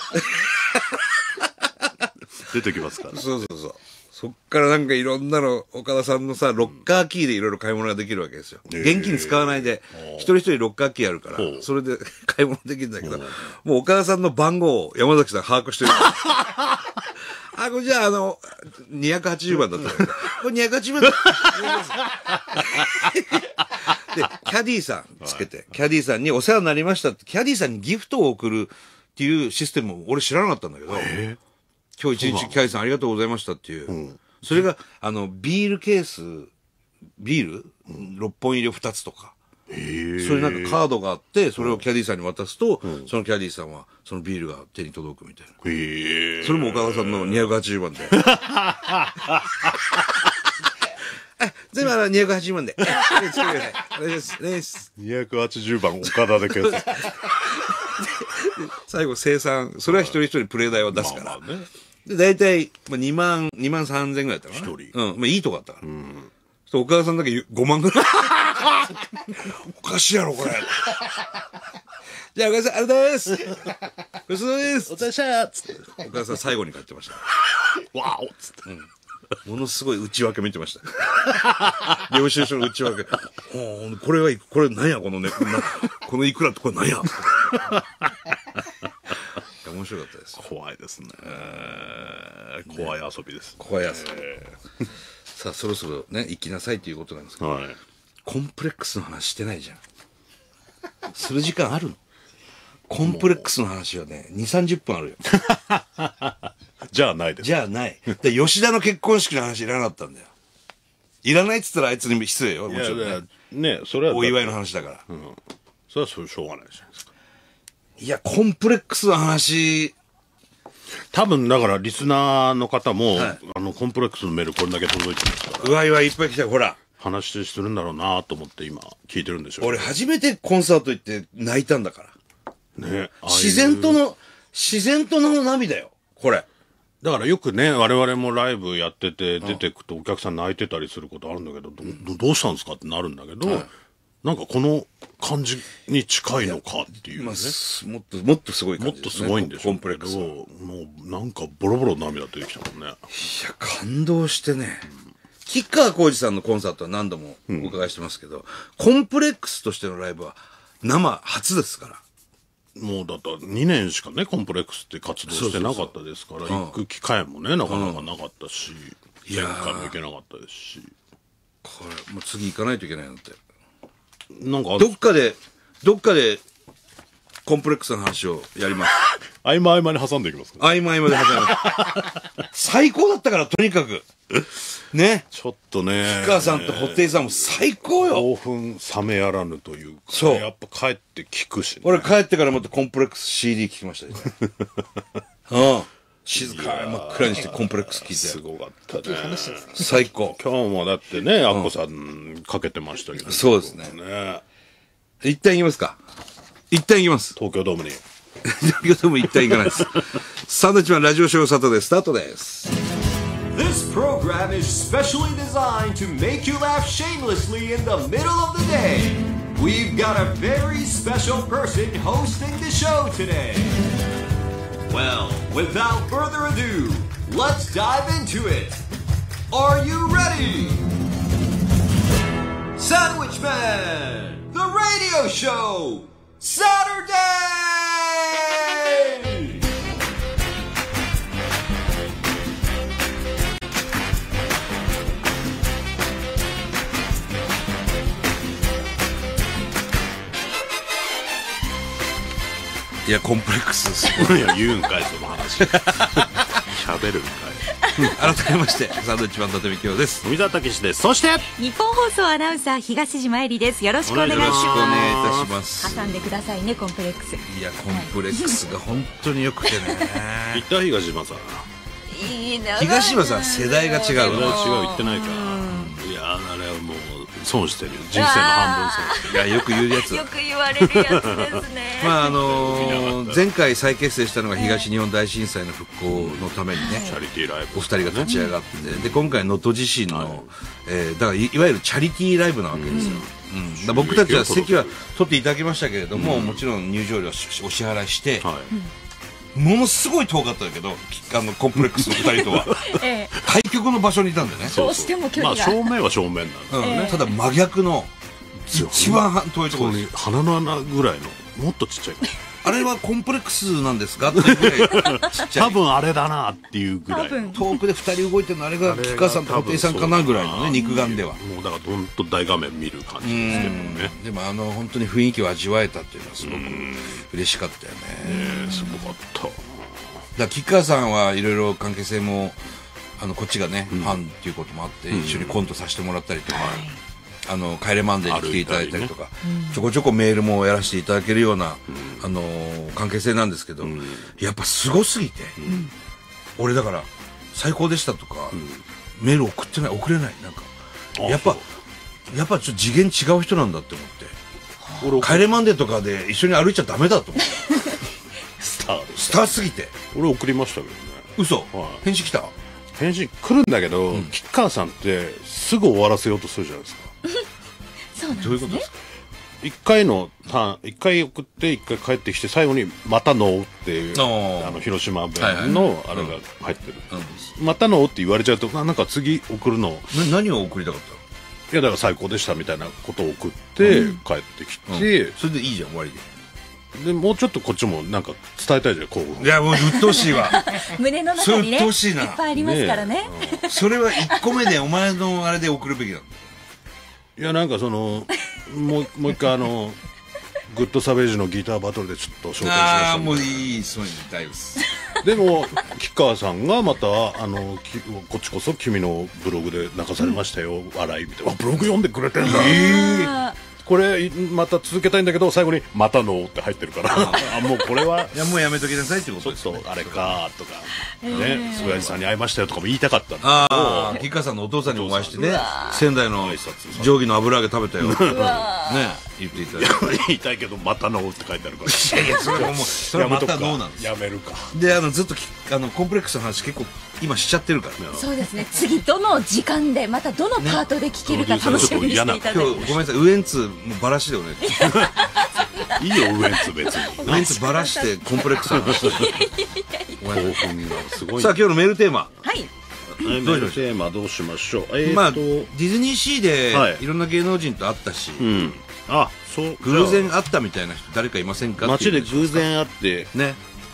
いと。出てきますから。 そうそうそう。そっからなんかいろんなの、岡田さんのさ、ロッカーキーでいろいろ買い物ができるわけですよ。現金使わないで、一人一人ロッカーキーあるから、それで買い物できるんだけど、もう岡田さんの番号を山崎さん把握してる。あ、これじゃあ、あの、にひゃくはちじゅうばんだったら、これにひゃくはちじゅうばんだで、キャディーさんつけて、キャディーさんにお世話になりましたって、キャディーさんにギフトを送るっていうシステムを俺知らなかったんだけど、今日一日キャディーさんありがとうございましたっていう。うん、それが、あの、ビールケース、ビール、うん、ろっぽん入りをふたつとか。それなんかカードがあって、それをキャディーさんに渡すと、うん、そのキャディーさんは、そのビールが手に届くみたいな。へそれも岡田さんのにひゃくはちじゅうばんで。全部あのにひゃくはちじゅうばんで。 にひゃくはちじゅうばん岡田で検索。 最後生産、それは一人一人プレイ代を出すから。まあまあね、で、大体、まあ、にまん、にまんさんぜんぐらいだったかな。一人。うん。まあいいとこだったから。うん。そう、岡田さんだけごまんぐらい。おかしいやろ、これ。じゃあ、岡田さん、ありがとうございます。ごちそうさまです。 お疲れ様です。 岡田さん最後に帰ってました。 わおっつって。 うんものすごい内訳見てました。領収書の内訳。これは、これ何やこのね、このいくらってこれ何や面白かったです。 怖いですね。怖い遊びです。 怖い遊び。さあ、そろそろね、行きなさいということなんですけど、はい、コンプレックスの話してないじゃん。する時間あるの？コンプレックスの話はね、に、さんじゅっぷんあるよ。 じゃあないです。 じゃあない。で、吉田の結婚式の話いらなかったんだよ。いらないっつったらあいつに失礼よ。もちろんね。いやね、それは。 お祝いの話だから。うん。 それはそうしょうがないじゃないですか。 いや、コンプレックスの話。 多分、だからリスナーの方も、はい、あの、コンプレックスのメールこれだけ届いてますから。 うわいわいいっぱい来たほら。 話するんだろうなと思って今、聞いてるんでしょう、ね。 俺初めてコンサート行って泣いたんだから。ね。自然との、自然との涙よ。これ。 だからよくね、我々もライブやってて、出てくとお客さん泣いてたりすることあるんだけど、ど, どうしたんですかってなるんだけど、はい、なんかこの感じに近いのかっていうね。まあ、 もっと、もっとすごい感じですね。もっとすごいんでしょうけど、コンプレックス。もうなんかボロボロ涙出てきたもんね。いや、 感動してね。うん、吉川晃司さんのコンサートは何度もお伺いしてますけど、うん、コンプレックスとしてのライブは生初ですから。 もうだったにねんしかね、コンプレックスって活動してなかったですから、行く機会もね、なかなかなかったし、うん、前回も行けなかったですし。 これ、もう次行かないといけないなって。 なんか、 どっかで、どっかで、コンプレックスの話をやります。 合間合間に挟んでいきますか。 合間合間で挟みます。最高だったから、とにかく。ね。 ちょっとね。 吉川さんと布袋さんも最高よ。 興奮冷めやらぬというか、 そう。 やっぱ帰って聞くしね。 俺帰ってからまたコンプレックス シーディー 聞きましたよ。うん。静かに真っ暗にしてコンプレックス聞いて。 すごかったね。 最高。 今日もだってね、アッコさんかけてましたけど。 そうですね。 ね。 一旦行きますか。一旦行きます。 東京ドームに。 東京ドーム一旦行かないです。サンドウィッチマンラジオショーサタデースタートです。 This program is specially designed to make you laugh shamelessly in the middle of the day. We've got a very special person hosting the show today. Well, without further ado, let's dive into it. Are you ready? Sandwich Man, the radio show, Saturday! いや、コンプレックスです。 いや、言うんかい、その話。喋るんかい。 改めまして、サンドウィッチマン伊達美京です。 富澤たけしです。そして、 日本放送アナウンサー東島えりです。よろしくお願いします。 よろしくお願いいたします。 挟んでくださいね、コンプレックス。 いや、コンプレックスが本当に良くてね。 言った東島さん。 いいな。 東島さん世代が違う。 世代違う、言ってないから。いや、あれはもう、損してる。人生の半分損してる。 いや、よく言うやつ。 よく言われるやつですね。 まああのー、前回再結成したのが東日本大震災の復興のためにね、 チャリティーライブお二人が立ち上がって、で今回能登地震の、はい、えー、だから い, いわゆるチャリティーライブなわけですよ。うんうん、だ僕たちは席は取っていただきましたけれども、うん、もちろん入場料お支払いして、はい、ものすごい遠かったんだけど、あのコンプレックスのふたりとは、ええ、対極の場所にいたんでね。 どうしても距離が、 まあ、正面は正面なんだよね、 うん、ただ真逆の一番遠いところに鼻の穴ぐらいのもっとちっちゃいあれはコンプレックスなんですかっていうぐらいちっちゃい。 多分あれだなっていうぐらい遠くでふたり動いてるのあれが吉川さんと布袋さんかなぐらいのね、肉眼ではもうだからどんと大画面見る感じですけどね。 でもあの本当に雰囲気を味わえたっていうのはすごく嬉しかったよね。 ね、すごかった。だから吉川さんはいろいろ関係性もあのこっちがね、うん、ファンっていうこともあって一緒にコントさせてもらったりとか、うん、あの帰れマンデーに来ていただいたりとか、ね、ちょこちょこメールもやらせていただけるような、うん、あの関係性なんですけど、うん、やっぱすごすぎて、うん、俺だから最高でしたとか、うん、メール送ってない送れないなんかやっぱやっぱちょっと次元違う人なんだって思って、帰れマンデーとかで一緒に歩いちゃダメだと思ったスタースターすぎて俺送りましたけどね。 嘘、 はい、 返信来た。 返信来るんだけど、うん、吉川さんってすぐ終わらせようとするじゃないですか。 そうなんですね。 どういうことですか。 一回のターン一回送って一回帰ってきて最後にまたのっていうあの広島弁のあれが入ってる、うん、またのって言われちゃうとなんか次送るの何を送りたかった。 いやだから最高でしたみたいなことを送って帰ってきて、 うんうん、それでいいじゃん終わりで。 でもうちょっとこっちもなんか伝えたいじゃん興奮。 いやもう鬱陶しいわ胸の中にね鬱陶しいないっぱいありますからね。 ね、うん、それはいっこめでお前のあれで送るべきなんだ。 いやなんかそのもうもう一回あのグッドサベージのギターバトルでちょっと紹介しました。 ああもういいそういうの大丈夫です。 でも吉川さんがまたあのこっちこそ君のブログで泣かされましたよ、うん、笑いみたいな。ブログ読んでくれてんだ。えーこれまた続けたいんだけど最後にまたのって入ってるからあもうこれはいやもうやめときなさいってことですね。 ちょっとあれかとかね親父さんに会いましたよとかも言いたかったんだけど。 ああ吉川さんのお父さんにお会いしてね仙台の定規の油揚げ食べたよね言っていただいて言いたいけどまたのって書いてあるからいやいやそれはもうそれはまたのなんですやめるか。 であのずっとあのコンプレックスの話結構今しちゃってるからね。 そうですね。次どの時間でまたどのパートで聞けるか楽しみにしていただいて、 ね、今日ごめんなさいウエンツもバラしてよねいいよウエンツ別にウエンツバラしてコンプレックスの話興奮がすごい。 さあ今日のメールテーマはいメールテーマどうしましょう。えー、 まあディズニーシーで、はい、いろんな芸能人と会ったし、うん、 あそう偶然会ったみたいな人誰かいませんか。 街で偶然会ってね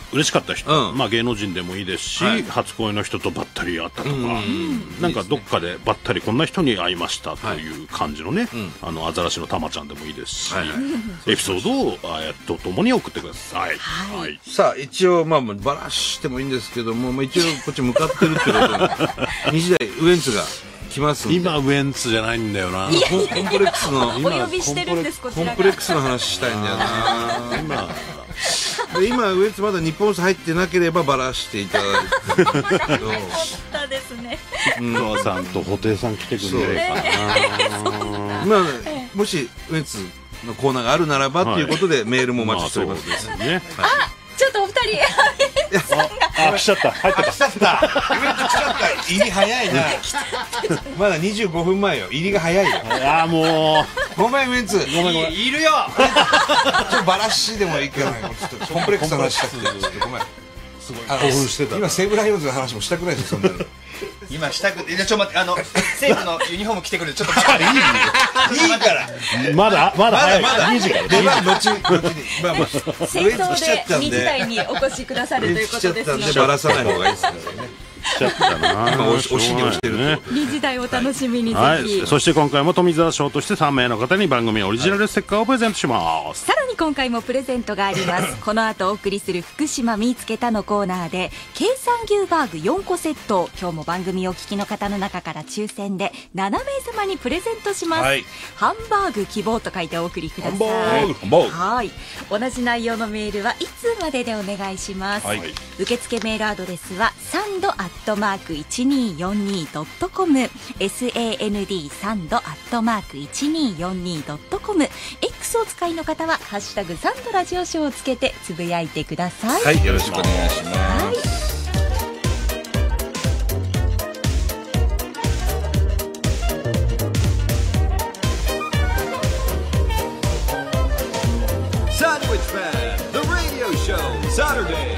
嬉しかった人、 うんまあ、芸能人でもいいですし、 はい初恋の人とばったり会ったとか、なんかどっかでばったりこんな人に会いましたという感じのね、あのアザラシのたまちゃんでもいいですし、 はいはいエピソードをえーとともに送ってください。 はいはいさあ一応まあバラしてもいいんですけども、まあ、一応こっち向かってるってことでにじ台ウエンツが来ますんで、 今ウエンツじゃないんだよな。 コンコンプレックスのお呼びしてるんですこちらがコンプレックスの話したいんだよな今で今ウエンツまだ日本入ってなければバラしていただいてるけどだですね。 お父さんと布袋さん来てくれないかな。 まあもしウエンツのコーナーがあるならばということでメールもお待ちしております。 まあそうですね。 ちょっとお二人あ、来ちゃった。入ってた。 来ちゃった。ウエンツ来ちゃった。入り早いな。まだにじゅうごふんまえよ。入りが早いよ。 ああもごめんウエンツ。 うごめんごめん。 いるよ。 ちょっとバラシでもいいかな。ちょっとコンプレックスの話したくて。ちょっとごめん。 すごい興奮してた。 今西武ライオンズの話もしたくないですよそんなに。 今したくて、ちょっと待って、あの西武のユニフォーム着てくる。ちょっと待って。 いいから。 まだまだ早い。 まだにじから。 出番後後に。まあまあ先頭でにじ台にお越しくださるということですのででバラさない方がいいですからね。 来ちゃったな。 今お尻をしてるね。 にじ台お楽しみにぜはい。 ひ。 そして今回も富澤賞としてさんめいの方に番組オリジナルステッカーをプレゼントします。 さらに今回もプレゼントがありますこの後お送りする福島見つけたのコーナーで計算牛バーグよんこセットを今日も番組お聞きの方の中から抽選でななめい様にプレゼントします、 はいハンバーグ希望と書いてお送りください。 ハンバーグハンバーグはい。同じ内容のメールはいつまででお願いします、 はい受付メールアドレスはサンドアットマーク いちにーよんにードットコム サンド サンドアットマーク いちにーよんにードットコム X を使いの方はハッシュタグサンドラジオショーをつけてつぶやいてください。 はいよろしくお願いします。 はいサンドウィッチマン The Radio Show Saturday。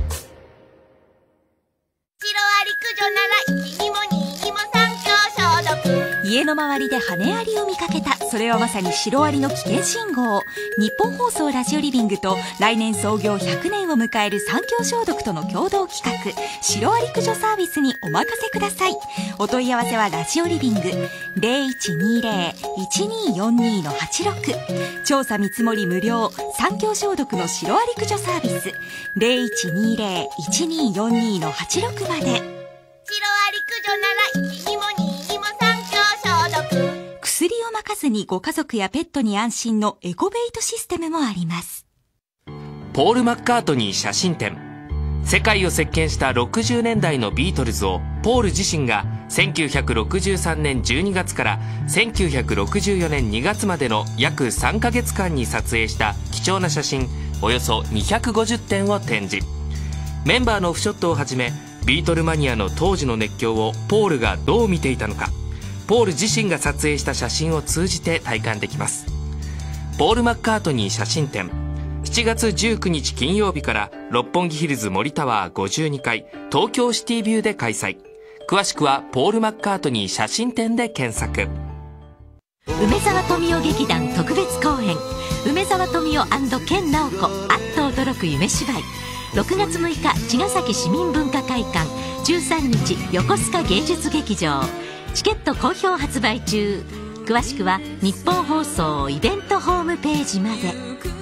シロアリ駆除ならいちにもににも三強消毒。 家の周りで羽アリを見かけた。それはまさにシロアリの危険信号。日本放送ラジオリビングと来年創業ひゃくねんを迎える三強消毒との共同企画シロアリ駆除サービスにお任せください。お問い合わせはラジオリビング ゼロいちにーゼロ いちにーよんにー はちろく 調査見積もり無料三強消毒のシロアリ駆除サービス ゼロいちにーゼロ いちにーよんにー はちろくまで。 シロアリ駆除ならいちにもににも三強消毒。 薬をまかずにご家族やペットに安心のエコベイトシステムもあります。 ポール・マッカートニー写真展。世界を席巻したろくじゅうねんだいのビートルズをポール自身がせんきゅうひゃくろくじゅうさんねんじゅうにがつからせんきゅうひゃくろくじゅうよねんにがつまでの約さんかげつかんに撮影した貴重な写真およそにひゃくごじゅってんを展示。メンバーのオフショットをはじめビートルマニアの当時の熱狂をポールがどう見ていたのか、ポール自身が撮影した写真を通じて体感できます。ポール・マッカートニー写真展、しちがつじゅうくにち金曜日から六本木ヒルズ森タワーごじゅうにかい東京シティビューで開催。詳しくはポール・マッカートニー写真展で検索。 梅沢富美男劇団特別公演、梅沢富美男健直子あっと驚く夢芝居。ろくがつむいか茅ヶ崎市民文化会館、じゅうさんにち横須賀芸術劇場。チケット好評発売中。詳しくは日本放送イベントホームページまで。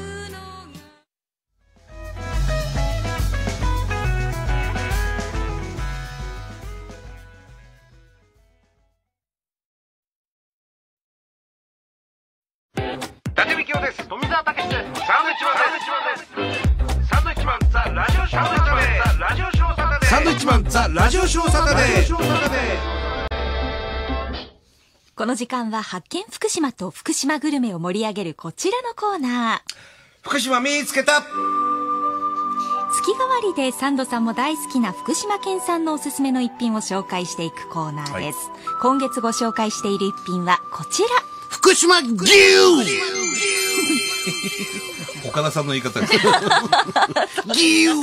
伊達美京です。富澤たけしです。サンドウィッチマンです。サンドウィッチマンザラジオショーサタデー。ラジオショーサタデー。サンドウィッチマンザラジオショーサタデー。 この時間は発見福島と福島グルメを盛り上げるこちらのコーナー。 福島見つけた。 月替わりでサンドさんも大好きな福島県産のおすすめの一品を紹介していくコーナーです、はい、今月ご紹介している一品はこちら、 福島牛岡田さんの言い方です牛牛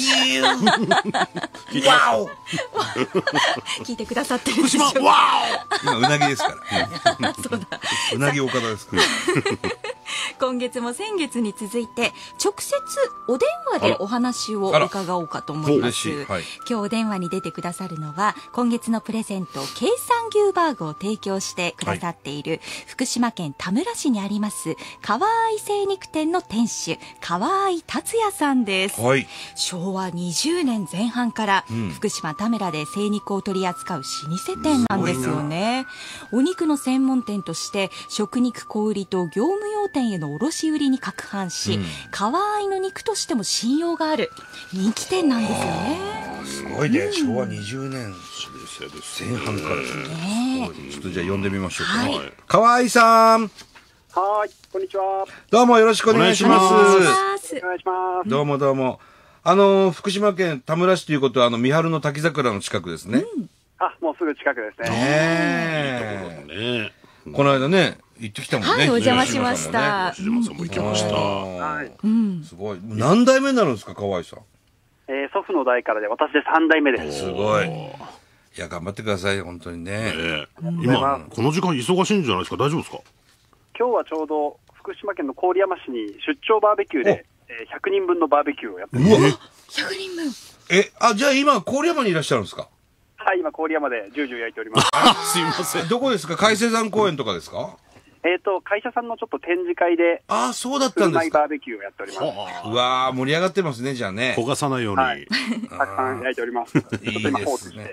ワオ聞いてくださってるんでしょうか。 福島ワオ今うなぎですから、 そうだうなぎ岡田ですから今月も先月に続いて直接お電話でお話を伺おうかと思います。はい、今日お電話に出てくださるのは今月のプレゼント計算牛バーグを提供してくださっている、はい、福島県田村市にあります川合精肉店の店主川合達也さんです。はい、しょうわにじゅうねんぜん半から、うん、福島田村で精肉を取り扱う老舗店なんですよね。お肉の専門店として食肉小売と業務用店への卸売りに拡販し、うん、川合の肉としても信用がある人気店なんですよね。 すごいね、うん、しょうわにじゅうねん前半からですね。ちょっとじゃあ呼んでみましょうか。はい、川合さん。 はい、こんにちは。 どうもよろしくお願いします。 お願いします。 どうもどうも。あの福島県田村市ということはあの三春の滝桜の近くですね。 うん、あ、もうすぐ近くですね。ねえ。この間ね行ってきたもんね。 はい、お邪魔しました。 吉島さんも行きました。 はい。 うん。 すごい。何代目になるんですか、川合さん。 えー、祖父の代からで私でさん代目です。 すごい。いや頑張ってください本当にね。 ね今この時間忙しいんじゃないですか。大丈夫ですか。 今日はちょうど福島県の郡山市に出張バーベキューでひゃくにんぶんのバーベキューをやってます。 うわ。 ひゃくにんぶん。 え、あ、じゃあ今郡山にいらっしゃるんですか。 はい、今郡山でジュージュー焼いております。 すいません。 どこですか。海星山公園とかですか。 えっと会社さんのちょっと展示会で、 ああそうだったんですか。 バーベキューをやっております。 うわー盛り上がってますね。じゃあね。 焦がさないように、はい、 たくさん焼いております。いいですね。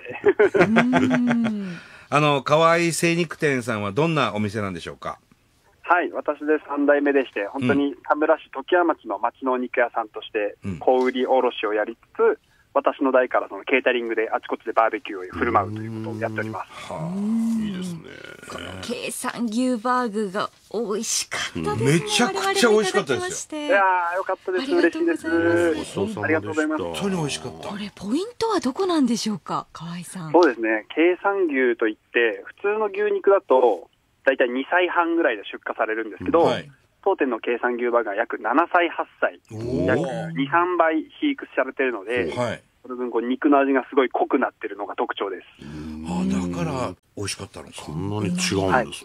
あの川合精肉店さんはどんなお店なんでしょうか。 はい、私でさん代目でして本当に田村市時山町の町のお肉屋さんとして小売り卸をやりつつ、うん、私の代からそのケータリングであちこちでバーベキューを振る舞うということをやっております。 はあ、いいですね。 計算牛バーグが美味しかったです、 うん、めちゃくちゃ美味しかったですよ。 いやーよかったです。嬉しいです。ありがとうございます。 本当に美味しかった。 これポイントはどこなんでしょうか、河合さん。 そうですね、計算牛といって普通の牛肉だとだいたいにさいはんぐらいで出荷されるんですけど、はい、当店の計算牛バーグは約ななさいはっさい、約に、さんばい飼育されているので、はい、その分こう肉の味がすごい濃くなっているのが特徴です。 あ、だから美味しかったのか。 そんなに違うんですね。はい、うん、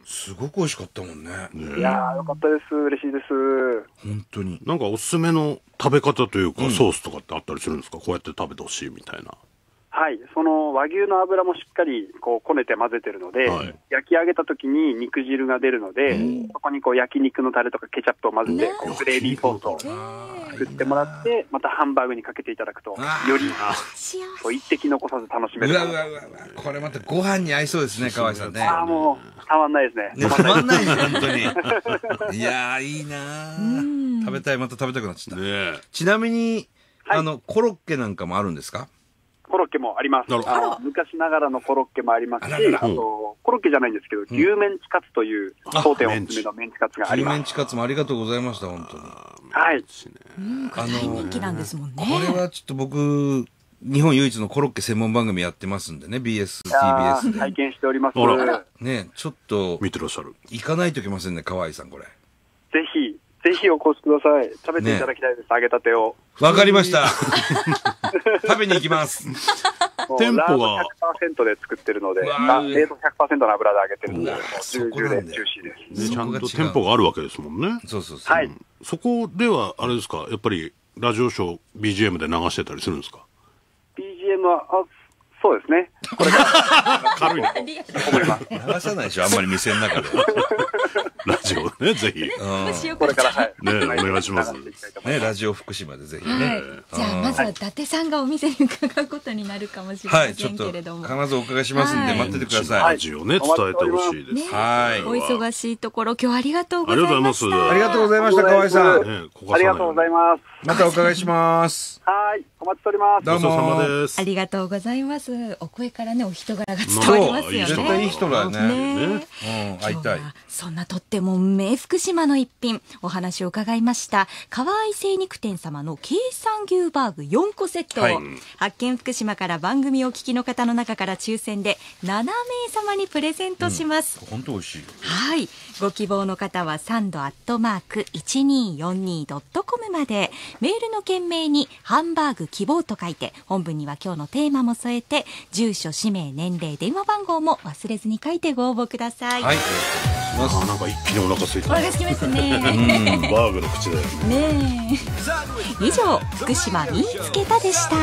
すごく美味しかったもんね。 ね、いやーよかったです。嬉しいです。 本当に。 なんかおすすめの食べ方というか、うん、ソースとかってあったりするんですか。こうやって食べてほしいみたいな。 はい、その和牛の脂もしっかりこうこねて混ぜてるので、はい、焼き上げた時に肉汁が出るので、そこにこう焼肉のタレとかケチャップを混ぜて、こうグレービーソースを作ってもらって、またハンバーグにかけていただくとよりこう一滴残さず楽しめる。 うわうわうわ、これまたご飯に合いそうですね、河合さんね。 ああもうたまんないですね。 たまんないね本当に。いやーいいなー。食べたい、また食べたくなっちゃった。ね、ちなみに、はい、あのコロッケなんかもあるんですか。 コロッケもあります。あの昔ながらのコロッケもありますし、あららら、あとコロッケじゃないんですけど、うん、牛メンチカツという当店おすすめのメンチカツがあります。 牛メンチカツもありがとうございました本当に。 はい。 うん、大人気なんですもんね。 これはちょっと僕日本唯一のコロッケ専門番組やってますんでね、 ビーエス、ティービーエス で拝見しております。 ね、ちょっと見てらっしゃる。 行かないといけませんね、河合さん。これぜひぜひお越しください。食べていただきたいです、ね、揚げたてを。 わかりました。食べに行きます。 店舗がひゃくパーセント で作ってるので、冷凍 ひゃくパーセント の油で揚げてるので、ジュージューでジューシーです。 ちゃんと店舗があるわけですもんね。 そうそうそう。 はい。 そこではあれですか、やっぱりラジオショー ビージーエム で流してたりするんですか。 ビージーエム はあそうですね。これから軽いな。 思います。 流さないでしょ、あんまり店の中で。 ラジオね、ぜひ。 これから、はい。 ね、お願いします。 ね、ラジオ福島でぜひね。 じゃあ、まずは伊達さんがお店に伺うことになるかもしれませんけれども。 必ずお伺いしますんで、待っててください。 ラジオね、伝えてほしいです。 はい。 お忙しいところ、今日はありがとうございました。 ありがとうございました、河合さん。 ありがとうございます。 またお伺いします。 はい、お待ちしております。 どうも。 ありがとうございます。お声からね、お人柄が伝わりますよね。 絶対いい人だよね。会いたい。 そんなとっても名福島の一品、お話を伺いました川合精肉店様の計算牛バーグよんこセットを、はい、発見福島から番組をお聞きの方の中から抽選でななめい様にプレゼントします。 本当美味しい。 はい、ご希望の方はサンドアットマーク いちにーよんにードットコム まで、メールの件名にハンバーグ希望と書いて、本文には今日のテーマも添えて、住所、氏名、年齢、電話番号も忘れずに書いてご応募ください。 はい。 あーなんか一気にお腹空いた。 お腹空きますね。 うんバーグの口だよね。 ねえ。以上、福島見つけたでした。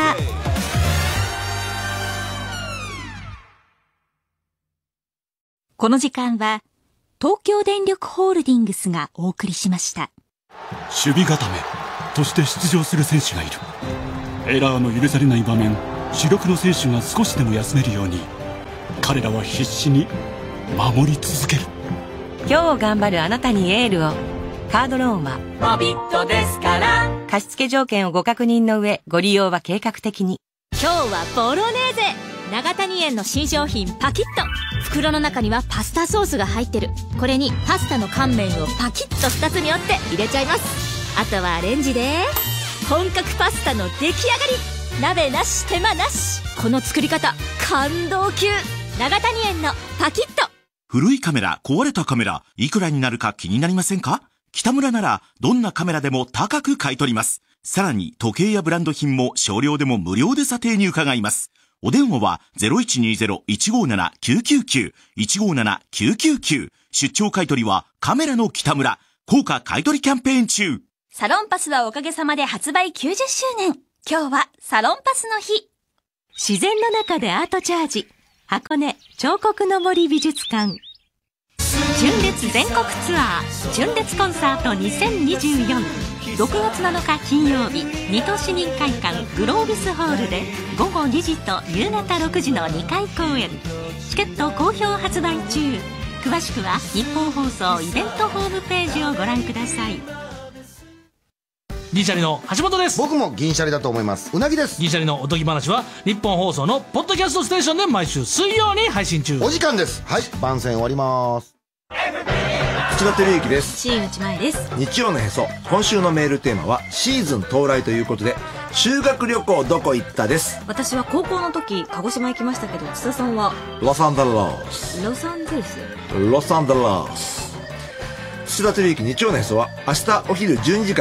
この時間は東京電力ホールディングスがお送りしました。 守備固めとして出場する選手がいる。エラーの許されない場面、主力の選手が少しでも休めるように彼らは必死に守り続ける。 今日頑張るあなたにエールを。カードローンはモビットですから。貸付条件をご確認の上、ご利用は計画的に。 今日はボロネーゼ。長谷園の新商品パキッと。袋の中にはパスタソースが入ってる。これにパスタの乾麺をパキッとふたつに折って入れちゃいます。あとはアレンジで本格パスタの出来上がり。鍋なし手間なし。この作り方感動級。長谷園のパキッと。 古いカメラ、壊れたカメラ、いくらになるか気になりませんか？北村ならどんなカメラでも高く買い取ります。さらに時計やブランド品も少量でも無料で査定に伺います。お電話は ゼロいちにゼロ いちごなな きゅうきゅうきゅう いちごなな きゅうきゅうきゅう。出張買取はカメラの北村。高価買取キャンペーン中。 サロンパスはおかげさまで発売きゅうじゅっしゅうねん。今日はサロンパスの日。 自然の中でアートチャージ。箱根彫刻の森美術館。純烈全国ツアー純烈コンサートにせんにじゅうよん。ろくがつなのか金曜日、水戸市民会館グロービスホールでごごにじと夕方ろくじのにかい公演。チケット好評発売中。詳しくは日本放送イベントホームページをご覧ください。 銀シャリの橋本です。 僕も銀シャリだと思います。うなぎです。 銀シャリのおとぎ話は日本放送のポッドキャストステーションで毎週水曜に配信中。 お時間です。はい、番宣終わります。土田照之です。 新内前です。 日曜のへそ、今週のメールテーマはシーズン到来ということで、修学旅行どこ行ったです。 私は高校の時鹿児島行きましたけど、津田さんはロサンゼルス。 ロサンゼルスロサンゼルス。土田照之日曜のへそは明日お昼じゅうにじから。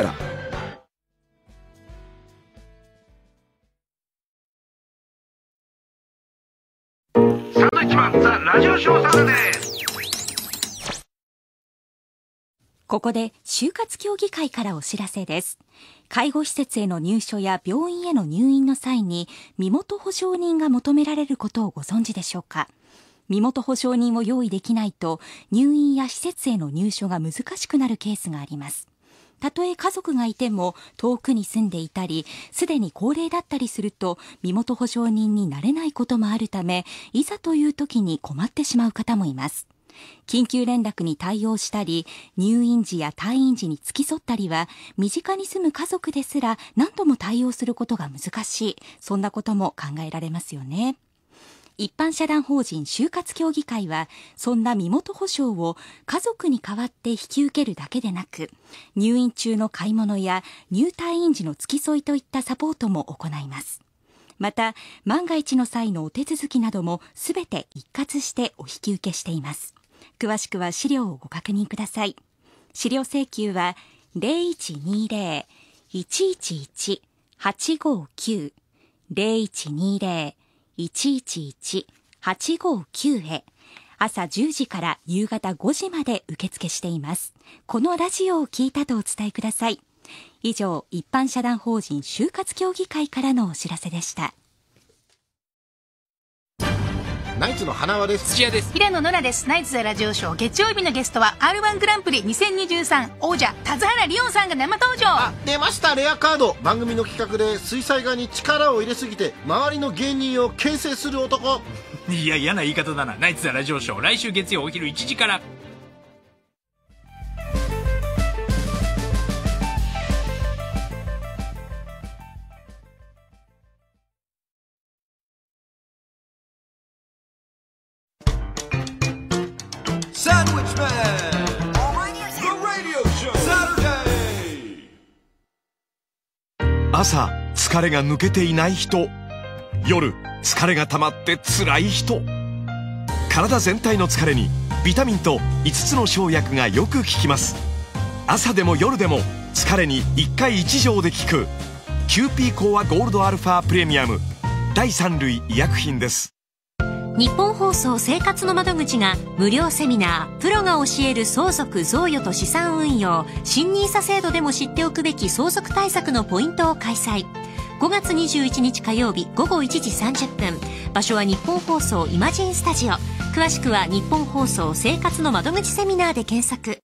サンドイッチマンザラジオショーサタデー。 ここで就活協議会からお知らせです。介護施設への入所や病院への入院の際に身元保証人が求められることをご存知でしょうか。身元保証人を用意できないと入院や施設への入所が難しくなるケースがあります。たとえ家族がいても遠くに住んでいたりすでに高齢だったりすると身元保証人になれないこともあるため、いざという時に困ってしまう方もいます。緊急連絡に対応したり入院時や退院時に付き添ったりは身近に住む家族ですら何度も対応することが難しい、そんなことも考えられますよね。一般社団法人就活協議会はそんな身元保証を家族に代わって引き受けるだけでなく、入院中の買い物や入退院時の付き添いといったサポートも行います。また万が一の際のお手続きなどもすべて一括してお引き受けしています。詳しくは資料をご確認ください。資料請求は ゼロいちにゼロ いちいちいち はちごきゅう ゼロいちにゼロ いちいちいち はちごきゅう へ朝じゅうじから夕方ごじまで受付しています。このラジオを聞いたとお伝えください。以上、一般社団法人就活協議会からのお知らせでした。 ナイツの花輪です。 土屋です。平野ノラです。ナイツザラジオショー月曜日のゲストは アールワン グランプリにせんにじゅうさん王者田津原理音さんが生登場。 あ、出ました、レアカード。番組の企画で水彩画に力を入れすぎて周りの芸人を牽制する男。 いや、嫌な言い方だな。ナイツザラジオショー来週月曜お昼いちじから。 朝疲れが抜けていない人、夜疲れが溜まって辛い人、体全体の疲れにビタミンといつつの生薬がよく効きます。朝でも夜でも疲れにいっかいいち錠で効くキューピーコアゴールドアルファプレミアムだいさん類医薬品です。 日本放送生活の窓口が無料セミナープロが教える相続贈与と資産運用新ニーサ制度でも知っておくべき相続対策のポイントを開催。ごがつにじゅういちにち火曜日ごごいちじさんじゅっぷん、場所は日本放送イマジンスタジオ。詳しくは日本放送生活の窓口セミナーで検索。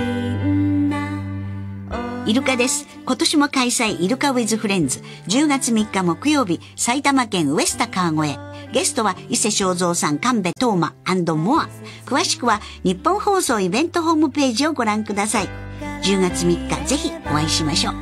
イルカです。今年も開催イルカウィズフレンズ。じゅうがつみっか木曜日、埼玉県ウエスタ川越。ゲストは伊勢正蔵さん、神戸東馬&モア。詳しくは日本放送イベントホームページをご覧ください。じゅうがつみっかぜひお会いしましょう。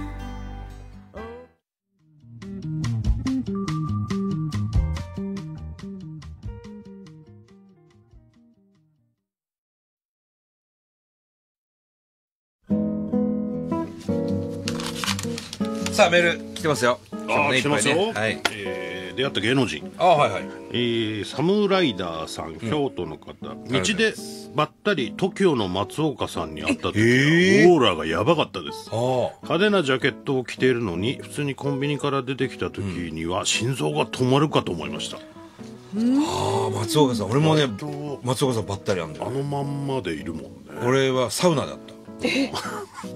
さあ、メール来てますよ。 あ、来てますよ。 はい。 えー、出会った芸能人。 あ、はいはい。 えー、サムライダーさん、京都の方。道でばったり トキオ の松岡さんに会った時は、オーラがやばかったです。派手なジャケットを着ているのに、普通にコンビニから出てきた時には、心臓が止まるかと思いました。 ああ、松岡さん。俺もね、松岡さんばったりあんだよ。 あのまんまでいるもんね。 俺はサウナだった。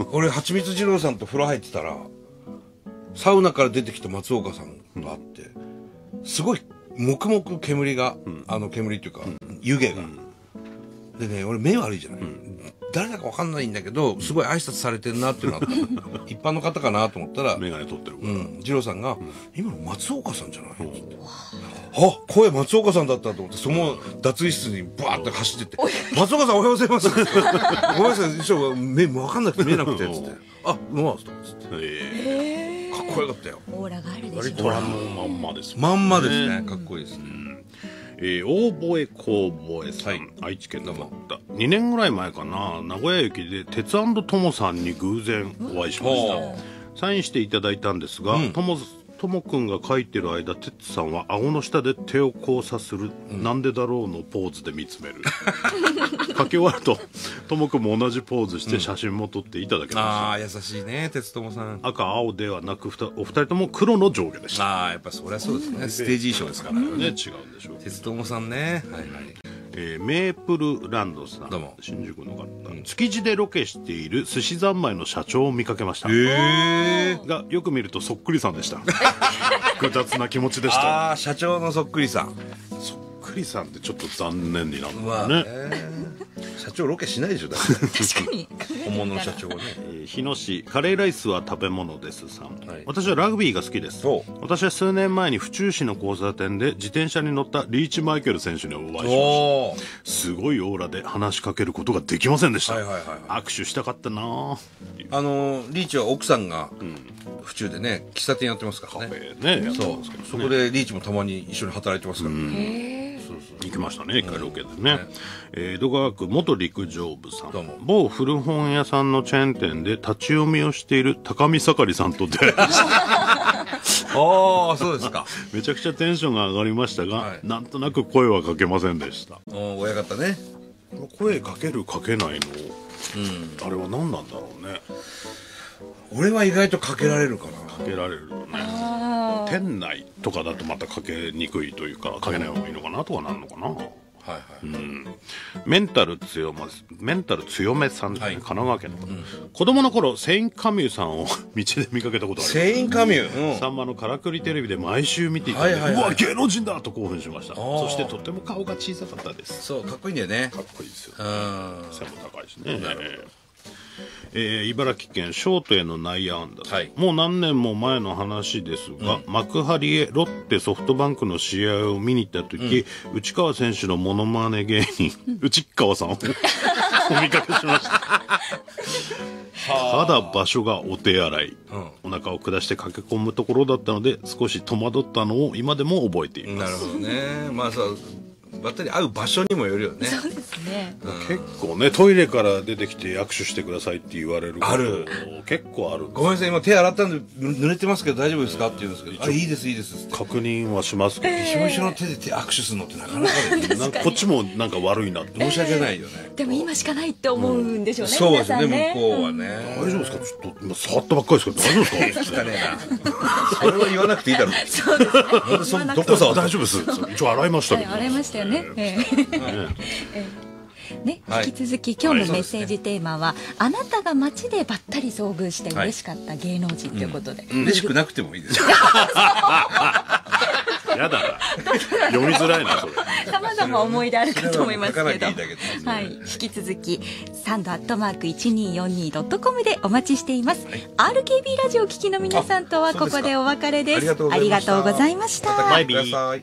俺、はちみつ二郎さんと風呂入ってたら、サウナから出てきた松岡さんがあって、すごい黙々煙が、うん、あの煙っていうか、うん、湯気が、うん、でね、俺目悪いじゃない、うん、誰だか分かんないんだけど、すごい挨拶されてるなっていうのが一般の方かなと思ったら、 眼鏡取ってるから、 うん、二郎さんが、うん、今の松岡さんじゃないって言って、あ、声松岡さんだったと思って、その脱衣室にバーって走ってって、松岡さんおはようございますごめんなさい、一応目分かんなくて見えなくてっつって、あ、うわっつって、えーかっこよかったよ。 オーラがあるでしょ。 割とあのまんまです、 ね。まんまですね。かっこいいですね。うん、 えー、大吠小吠さん、はい、愛知県の方。にねんぐらい前かな、名古屋駅で鉄&友さんに偶然お会いしました。サインしていただいたんですが、ともともくんが書いてる間、鉄さんは顎の下で手を交差する、うん、なんでだろうのポーズで見つめる。書き終わると、ともくんも同じポーズして写真も撮っていただけました。うん、 ああ、優しいね、鉄友さん。 赤、青ではなく、お二人とも黒の上下でした。 ああ、やっぱそりゃそうですね。ステージ衣装ですからね。 ね、違うんでしょう。 鉄友さんね。はいはい。 えー、メープルランドさん、どうも新宿の方、うん、築地でロケしている寿司三昧の社長を見かけました。へーがよく見るとそっくりさんでした。複雑な気持ちでした。 ああ、社長のそっくりさん。 そっくりさんってちょっと残念になるんだね。まあね、 社長ロケしないでしょ、だって確かに本物の社長はね。 えー、日野市カレーライスは食べ物ですさん、はい、私はラグビーが好きです。私は数年前に府中市の交差点で自転車に乗ったリーチマイケル選手にお会いしました。すごいオーラで話しかけることができませんでした。はいはいはいはい、握手したかったな。あのリーチは奥さんが府中でね、喫茶店やってますからね。カフェね、そう、そこでリーチもたまに一緒に働いてますからね。 行きましたね、一回ロケでね。江戸川区元陸上部さん、某古本屋さんのチェーン店で立ち読みをしている高見盛りさんと出会いました。 ああ、そうですか。 めちゃくちゃテンションが上がりましたが、はい、なんとなく声はかけませんでした。 お親方ね。 声かけるかけないの、うん、あれは何なんだろうね。 俺は意外とかけられるかな。 かけられるよね。店内とかだとまたかけにくいというか、かけない方がいいのかなとかなるのかな。はいはい、うん、メンタル強めメンタル強めさん、ね、はい、神奈川県の方、うん、子供の頃セインカミューさんを道で見かけたことあります。 セインカミュー、 うん、さんまのからくりテレビで毎週見ていたので、はいはいはい、うわ芸能人だと興奮しました。そしてとっても顔が小さかったです。 そう、かっこいいんだよね。 かっこいいですよ、ね、背も高いしね。えー、茨城県ショートへの内野安打、はい、もう何年も前の話ですが、うん、幕張へロッテソフトバンクの試合を見に行った時、うん、内川選手のモノマネ芸人内川さんをお見かけしました。ただ場所がお手洗い、うん、お腹を下して駆け込むところだったので少し戸惑ったのを今でも覚えています。 なるほどね。まあそうばったり会う場所にもよるよね。 そうですね、 うん、結構ね、トイレから出てきて握手してくださいって言われることある。 結構ある。 ごめんなさい、今手洗ったんで濡れてますけど大丈夫ですかって言うんですけど、あ、いいですいいですって確認はしますけど、 びしょびしょの手で手握手するのってなかなかねなんかこっちもなんか悪いなって申し訳ないよね。 でも今しかないって思うんでしょうね、 うん、そうですね、ね、向こうはね、 大丈夫ですか、ちょっと今触ったばっかりですけど大丈夫ですか。 聞かねえなそれは言わなくていいだろう。 そうですね、 そどこ触った。 大丈夫です。一応洗いましたけど、 はい、洗いましたよ。 よね。えーえーね、引き続き今日のメッセージテーマは、あなたが街でばったり遭遇して嬉しかった芸能人ということで、 嬉しくなくてもいいですよ。 やだな。読みづらいなそれ。 さまざま思い出あるかと思いますけど、 書かなきゃいいだけですね。 はい、引き続きサンドアットマーク いちにーよんにードットコム でお待ちしています。アールケービー ラジオ聞きの皆さんとはここでお別れです。ありがとうございました。 バイビー。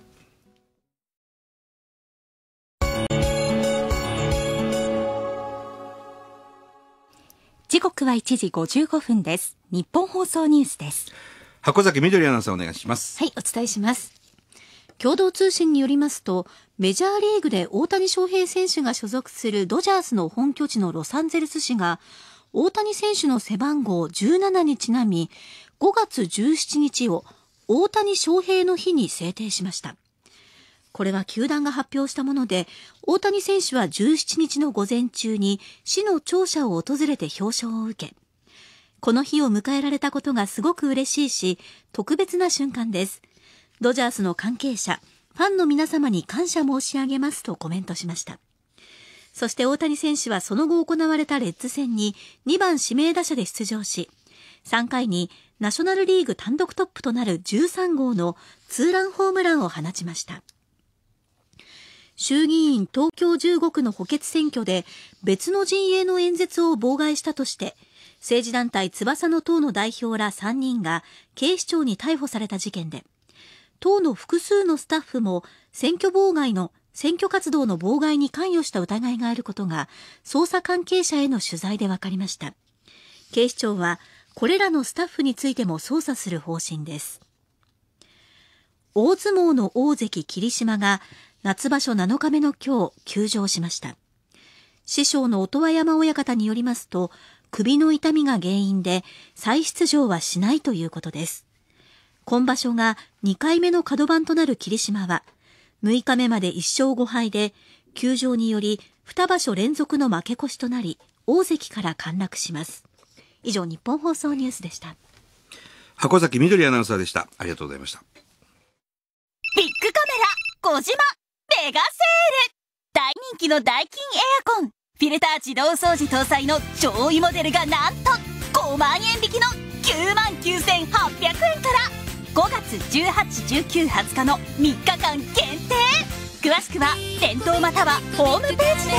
時刻はいちじごじゅうごふんです。日本放送ニュースです。 箱崎みどりアナウンサーお願いします。 はい、お伝えします。共同通信によりますと、メジャーリーグで大谷翔平選手が所属するドジャースの本拠地のロサンゼルス市が、大谷選手の背番号じゅうななにちなみ、ごがつじゅうしちにちを大谷翔平の日に制定しました。これは球団が発表したもので、大谷選手はじゅうしちにちの午前中に市の庁舎を訪れて表彰を受け、この日を迎えられたことがすごく嬉しいし、特別な瞬間です。ドジャースの関係者、ファンの皆様に感謝申し上げますとコメントしました。そして大谷選手はその後行われたレッズ戦ににばん指名打者で出場し、さんかいにナショナルリーグ単独トップとなるじゅうさんごうのツーランホームランを放ちました。衆議院東京じゅうごくの補欠選挙で別の陣営の演説を妨害したとして、政治団体翼の党の代表らさんにんが警視庁に逮捕された事件で、党の複数のスタッフも選挙妨害の選挙活動の妨害に関与した疑いがあることが捜査関係者への取材で分かりました。警視庁はこれらのスタッフについても捜査する方針です。大相撲の大関霧島が夏場所なのかめの今日休場しました。師匠の音羽山親方によりますと、首の痛みが原因で再出場はしないということです。今場所がにかいめの角番となる霧島はむいかめまでいっしょうごはいで、休場によりにばしょ連続の負け越しとなり、大関から陥落します。以上、日本放送ニュースでした。 箱崎みどりアナウンサーでした。ありがとうございました。 ビッグカメラ小島メガセール、大人気のダイキンエアコンフィルター自動掃除搭載の上位モデルがなんとごまんえん引きのきゅうまんきゅうせんはっぴゃくえんから、ごがつじゅうはち、じゅうく、はつかのみっかかん限定。詳しくは店頭またはホームページで。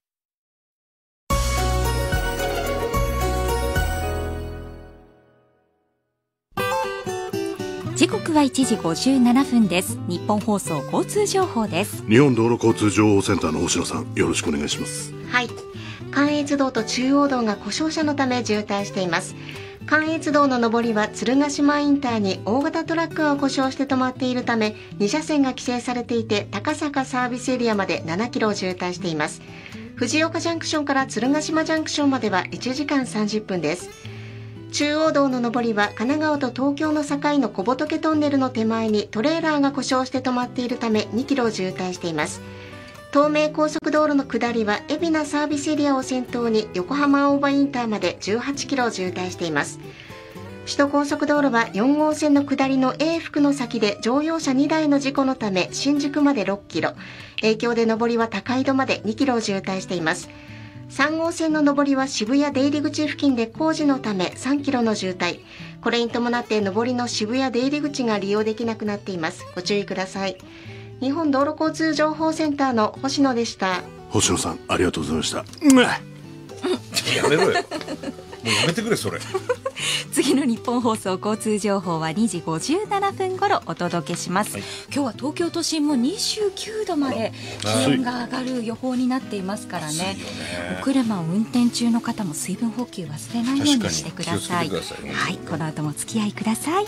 時刻はいちじごじゅうななふんです。日本放送交通情報です。 日本道路交通情報センターの星野さん、よろしくお願いします。 はい、関越道と中央道が故障車のため渋滞しています。関越道の上りは鶴ヶ島インターに大型トラックが故障して止まっているために車線が規制されていて、高坂サービスエリアまでななキロ渋滞しています。藤岡ジャンクションから鶴ヶ島ジャンクションまではいちじかんさんじゅっぷんです。中央道の上りは神奈川と東京の境の小仏トンネルの手前にトレーラーが故障して止まっているためにキロ渋滞しています。東名高速道路の下りは海老名サービスエリアを先頭に横浜青葉インターまでじゅうはちキロ渋滞しています。首都高速道路はよんごうせんの下りの永福の先で乗用車にだいの事故のため新宿までろっキロ、影響で上りは高井戸までにキロ渋滞しています。さんごうせんの上りは渋谷出入り口付近で工事のためさんキロの渋滞、これに伴って上りの渋谷出入り口が利用できなくなっています。ご注意ください。日本道路交通情報センターの星野でした。 星野さん、ありがとうございました。 やめろよ、もうやめてくれそれ。 次の日本放送交通情報はにじごじゅうななふん頃お届けします、はい、今日は東京都心もにじゅうきゅうどまで気温が上がる予報になっていますからね、お車を運転中の方も水分補給忘れないようにしてください。はい、この後もお付き合いください。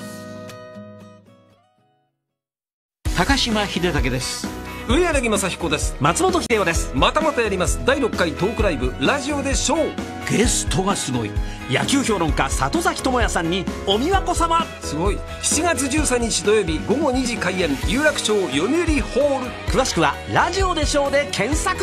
高島秀武です。 上柳正彦です。 松本秀夫です。 またまたやりますだいろっかいトークライブラジオでショー。 ゲストがすごい。野球評論家里崎智也さんにお美和子様。 すごい。しちがつじゅうさんにち土曜日ごごにじ開演、有楽町読売ホール。 詳しくはラジオでショーで検索。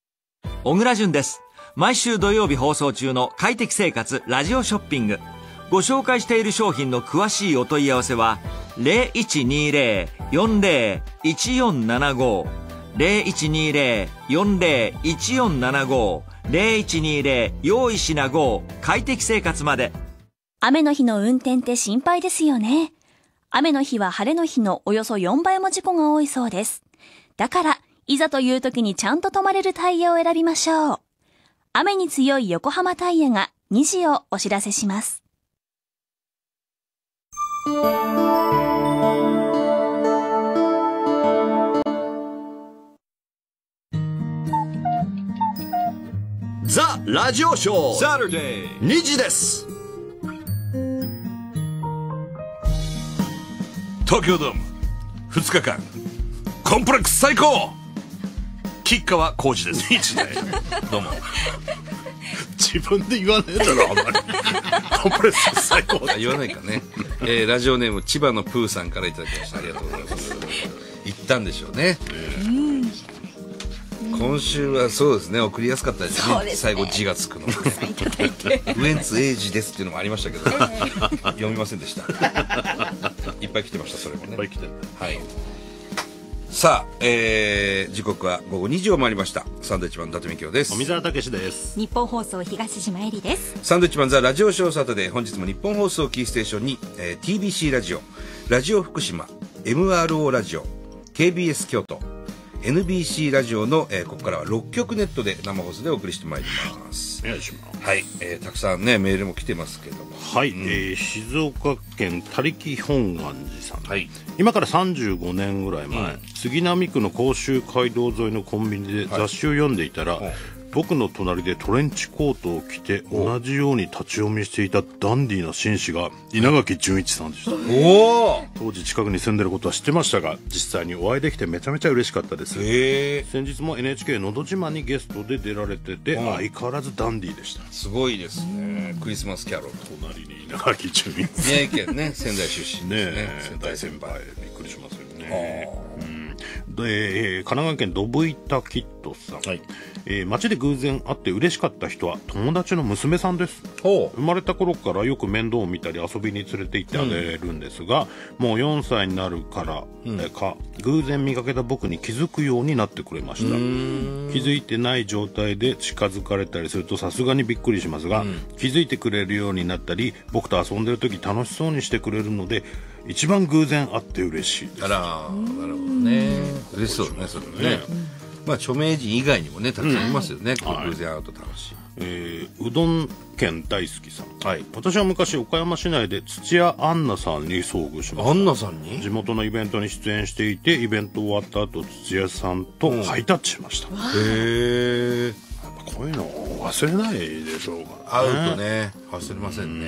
小倉淳です。毎週土曜日放送中の快適生活ラジオショッピング。 ご紹介している商品の詳しいお問い合わせは ゼロいちにゼロ よんゼロ いちよんななご ゼロいちにゼロ よんゼロ いちよんななご ゼロいちにゼロ 用意しなご快適生活まで。 雨の日の運転って心配ですよね。雨の日は晴れの日のおよそよんばいも事故が多いそうです。だからいざという時にちゃんと止まれるタイヤを選びましょう。雨に強い横浜タイヤがにじをお知らせします。 ザ・ラジオショーサタデーにじです。 東京ドームふつかかんコンプレックス最高吉川浩司です。にじでどうも。 自分で言わねえだろあんまり。コンプレックス最高言わないかね。えー、ラジオネーム千葉のプーさんからいただきました。ありがとうございます。言ったんでしょうね。今週はそうですね、送りやすかったですね。 そうですね、 最後字がつくの、ね、ウエンツエイジですっていうのもありましたけど、えー、読みませんでした。いっぱい来てました。それもね、いっぱい来てる、はい。さあ、えー、時刻はごごにじを回りました。サンドウィッチマン伊達美京です。 富澤たけしです。 日本放送東島えりです。 サンドウィッチマンザラジオショーサタデー、本日も日本放送キーステーションに、えー、ティービーシー ラジオ、ラジオ福島、 エムアールオー ラジオ、 ケービーエス 京都、エヌビーシー ラジオの、えー、ここからはろっきょくネットで生放送でお送りしてまいります。 お願いします。 はい、えー、たくさんねメールも来てますけども、 はい、うん、えー、静岡県他力本願寺さん、 はい、 今からさんじゅうごねんぐらい前、うん、杉並区の甲州街道沿いのコンビニで雑誌を読んでいたら、はい、僕の隣でトレンチコートを着て同じように立ち読みしていたダンディーな紳士が稲垣潤一さんでした。 お当時近くに住んでることは知ってましたが、実際にお会いできてめちゃめちゃ嬉しかったです。先日も エヌエイチケー のど自慢にゲストで出られてて、相変わらずダンディーでした。 すごいですね。クリスマスキャロル、 隣に稲垣潤一宮城県ね、仙台出身ですね。 大先輩、びっくりしますよね。で、えー、神奈川県ドブイタキッドさん、はい、えー、街で偶然会って嬉しかった人は友達の娘さんです。生まれた頃からよく面倒を見たり遊びに連れて行ってあげるんですが、うん、もうよんさいになるから、うん、か偶然見かけた僕に気づくようになってくれました。気づいてない状態で近づかれたりするとさすがにびっくりしますが、うん、気づいてくれるようになったり僕と遊んでる時楽しそうにしてくれるので一番偶然会って嬉しいです。 あら、なるほどね。嬉しそうね、それね。まあ著名人以外にもねたくさんいますよね。うん、偶然会うと楽しい。 えー、うどん県大好きさん、はい、私は昔岡山市内で土屋アンナさんに遭遇しました。 アンナさんに？ 地元のイベントに出演していて、イベント終わった後土屋さんとハイタッチしました。うん、へえ。 やっぱこういうの忘れないでしょうかね。会うとね忘れませんね。うん、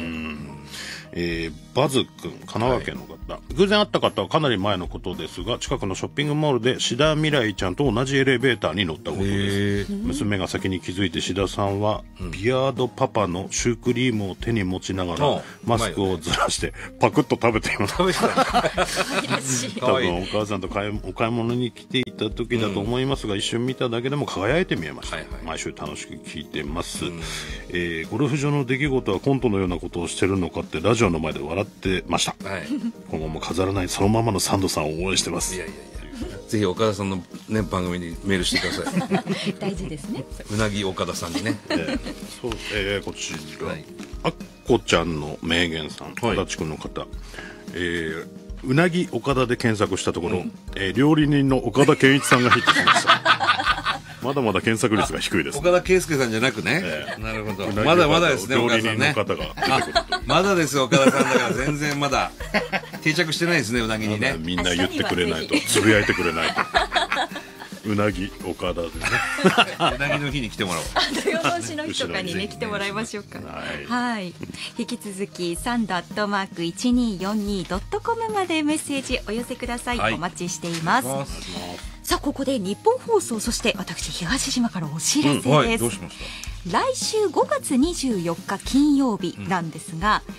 えー、バズ君、神奈川県の方、はい、偶然会った方はかなり前のことですが、近くのショッピングモールで志田未来ちゃんと同じエレベーターに乗ったことです。娘が先に気づいて志田さんは、うん、ビアードパパのシュークリームを手に持ちながら、うん、マスクをずらしてパクッと食べています。多分お母さんと買いお買い物に来ていた時だと思いますが、うん、一瞬見ただけでも輝いて見えました。はいはい、毎週楽しく聞いてます。うん、えー、ゴルフ場の出来事はコントのようなことをしてるのかってラジオの前で笑ってました。はい、今後も飾らないそのままのサンドさんを応援してます。いやいやいや、ぜひ岡田さんの、ね、番組にメールしてください。大事ですね。 うなぎ岡田さんにね。 えー、そう、えー、こちら、はい、あっこちゃんの名言さん、足立くんの方、えー、うなぎ岡田で検索したところ、うん、えー、料理人の岡田健一さんがヒットしました。まだまだ検索率が低いです、ね、 岡田圭佑さんじゃなくね、えー、なるほど、まだまだですね、岡田さんね。まだですよ、岡田さんだから全然まだ定着してないですね、うなぎにね。 みんな言ってくれないと、つぶやいてくれないと。うなぎ岡田でね。 うなぎの日に来てもらおう。 土曜の日の日とかにね来てもらいましょうか。はい、はい、引き続きサンドアットマーク一二四二ドットコムまでメッセージお寄せください。はい、お待ちしています。さあここで日本放送、そして私東島からお知らせです。うん、はい、どうしました？来週ごがつにじゅうよっか金曜日なんですが、うん、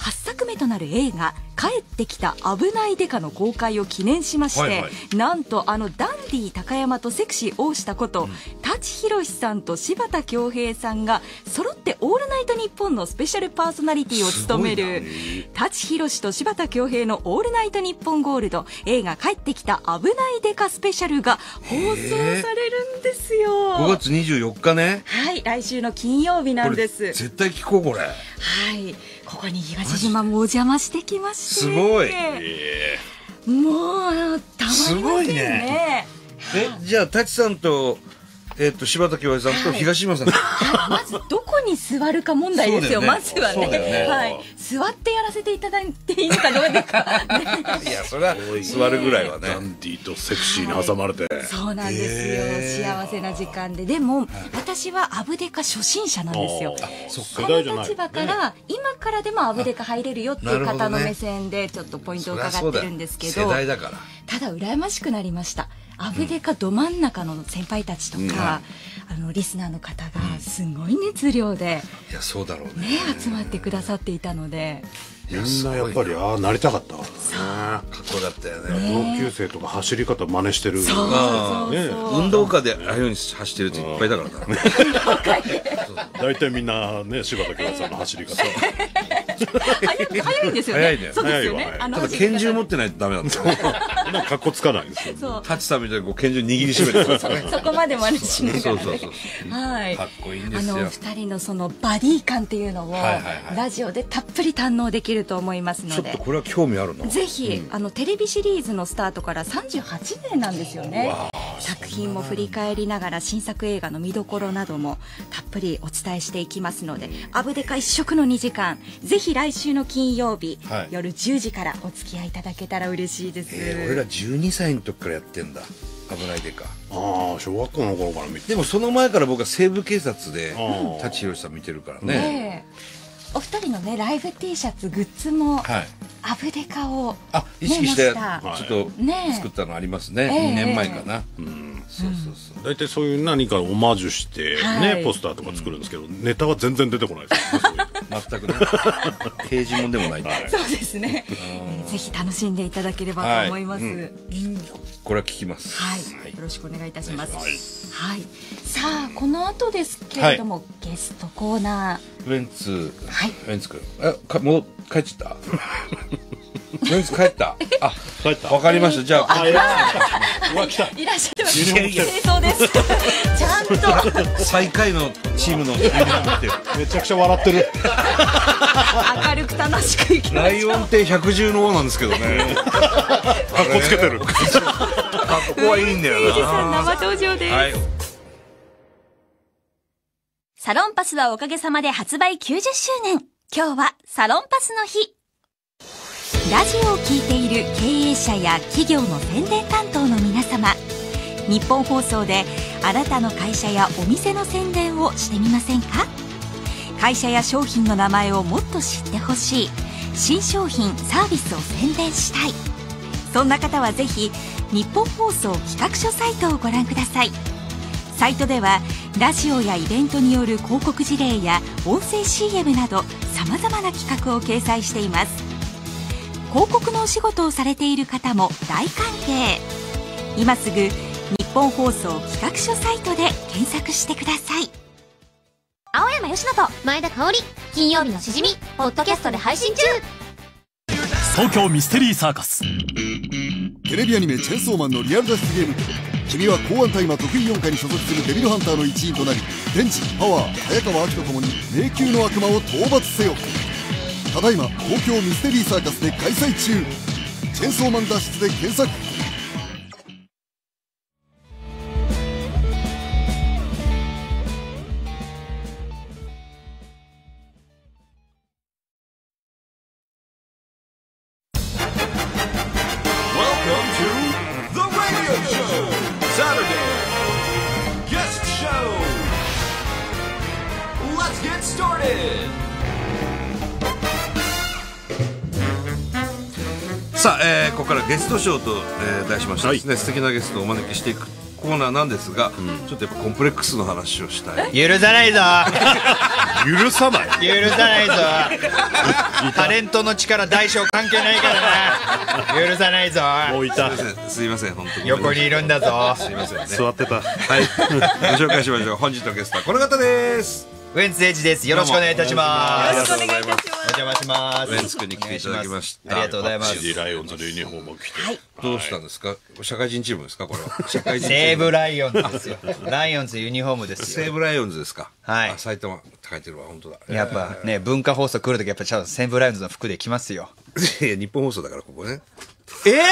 はっさくめとなる映画「帰ってきた危ないデカ」の公開を記念しまして、はいはい、なんとあのダンディ高山とセクシー大下こと、うん、舘ひろしさんと柴田恭平さんが揃って「オールナイトニッポン」のスペシャルパーソナリティを務める舘ひろしと柴田恭平の「オールナイトニッポンゴールド」映画「帰ってきた危ないデカスペシャル」が放送されるんですよ。 ごがつにじゅうよっかね。 はい、来週の金曜日なんです。 絶対聞こうこれ。 はい、ここに東島もお邪魔してきまして、 すごい、 えー、もうたまりませんね。すごいね。 え、じゃあ舘さんとえっと柴田恭平さんと東島さん、 はい、まずどこに座るか問題ですよ。ね、まずは ね, ね、はい、座ってやらせていただいていいのかどうですか。 いや、それは座るぐらいはね。 ダンディとセクシーに挟まれて、はい、 そうなんですよ、幸せな時間で。でも、はい、私はアブデカ初心者なんですよ。この立場から、ね、今からでもアブデカ入れるよっていう方の目線でちょっとポイントを伺ってるんですけど、 世代だから。 ただ羨ましくなりました。アブデカど真ん中の先輩たちとか、うん、あのリスナーの方がすごい熱量で、 いや、そうだろうね、 ね、集まってくださっていたので、 みんなやっぱりああなりたかったからね。かっこよかったよね。 同級生とか走り方真似してる。 そうそうそう、 ね、運動家でああいうように走ってるっていっぱいだからな。大体みんなね、柴田恭平さんの走り方早いんですよね。 早いね。 そうですよね。 ただ拳銃持ってないとダメなんですよ。 なんか格好つかないんですよ。 舘さんみたいにこう拳銃握りしめてますね。 そこまで真似しながら。 そうそうそう。 はい。 かっこいいんですよ。 あの二人のそのバディ感っていうのをラジオでたっぷり堪能できると思いますので。 ちょっとこれは興味あるな。 ぜひ、あのテレビシリーズのスタートからさんじゅうはちねんなんですよね。作品も振り返りながら新作映画の見どころなどもたっぷりお伝えしていきますので、アブデカ一色のにじかん、ぜひ来週の金曜日、はい、夜じゅうじからお付き合いいただけたら嬉しいです。 えー、俺らじゅうにさいの時からやってんだ、危ないデカ。 ああ、小学校の頃から見て。 でもその前から僕は西部警察で舘ひろしさん見てるからね。 ねお二人のねライブ T シャツグッズも、はい、アブデカを、 あ、意識してちょっと作ったのありますね。ね、にねんまえかな。うん、そうそうそう。 大体そういう何かオマージュしてね、はい、ポスターとか作るんですけど、うん、ネタは全然出てこないですよね。 全くね。刑事もでもないんで。はい、 そうですね。えー、ぜひ楽しんでいただければと思います。はい、うん、 これは聞きます。 はい。よろしくお願いいたします。はい。はい、さあこの後ですけれども、はい、ゲストコーナー。ウエンツ。 はい。 ウエンツ君。え、かもう帰っちゃった。ウエンツ帰った。あ、 帰った。 わかりました。じゃあ。 うわ、来た。 いらっしゃいます。清掃です。ちゃんと。 最下位のチームのユニフォーム着てる。 めちゃくちゃ笑ってる。 明るく楽しくいきましょう。 ライオンって百獣の王なんですけどね。 かっこつけてる。 ここはいいんだよな。 ウエンツさん生登場です。はい。 サロンパスはおかげさまで発売きゅうじゅっしゅうねん。今日はサロンパスの日。ラジオを聞いている経営者や企業の宣伝担当の皆様、日本放送であなたの会社やお店の宣伝をしてみませんか？会社や商品の名前をもっと知ってほしい、新商品サービスを宣伝したい、そんな方はぜひ日本放送企画書サイトをご覧ください。サイトではラジオやイベントによる広告事例や音声 シーエム などさまざまな企画を掲載しています。広告のお仕事をされている方も大歓迎。今すぐ日本放送企画書サイトで検索してください。 青山佳乃と前田香織、金曜日のしじみポッドキャストで配信中。 東京ミステリーサーカス。 テレビアニメチェンソーマンのリアル脱出ゲーム。君は公安大麻得意よん課に所属するデビルハンターの一員となり、電池、パワー、早川明とともに迷宮の悪魔を討伐せよ。ただいま東京ミステリーサーカスで開催中。チェンソーマン脱出で検索。 さあ、えー、ここからゲストショーと、えー、題しましてですね、はい、素敵なゲストをお招きしていくコーナーなんですが、ちょっとやっぱコンプレックスの話をしたい。 許さないぞ許さない許さないぞタレントの力大小関係ないからな許さないぞもういたすいません本当に横にいるんだぞすいませんね座ってたはいご紹介しましょう。本日のゲストはこの方です。 ウエンツエイジです。よろしくお願いいたします。 よろしくお願いいたします。 お邪魔します。 ウエンツ君に来ていただきました。 ありがとうございます。 シティライオンズのユニフォームを着て、 どうしたんですか。社会人チームですかこれは。社会人西武ライオンズですよ。ライオンズユニフォームですよ。 西武ライオンズですか。 はい。 埼玉って書いてるわ本当だ。 やっぱね文化放送来るときやっぱちゃんと西武ライオンズの服で来ますよ。 いや日本放送だからここね。 えー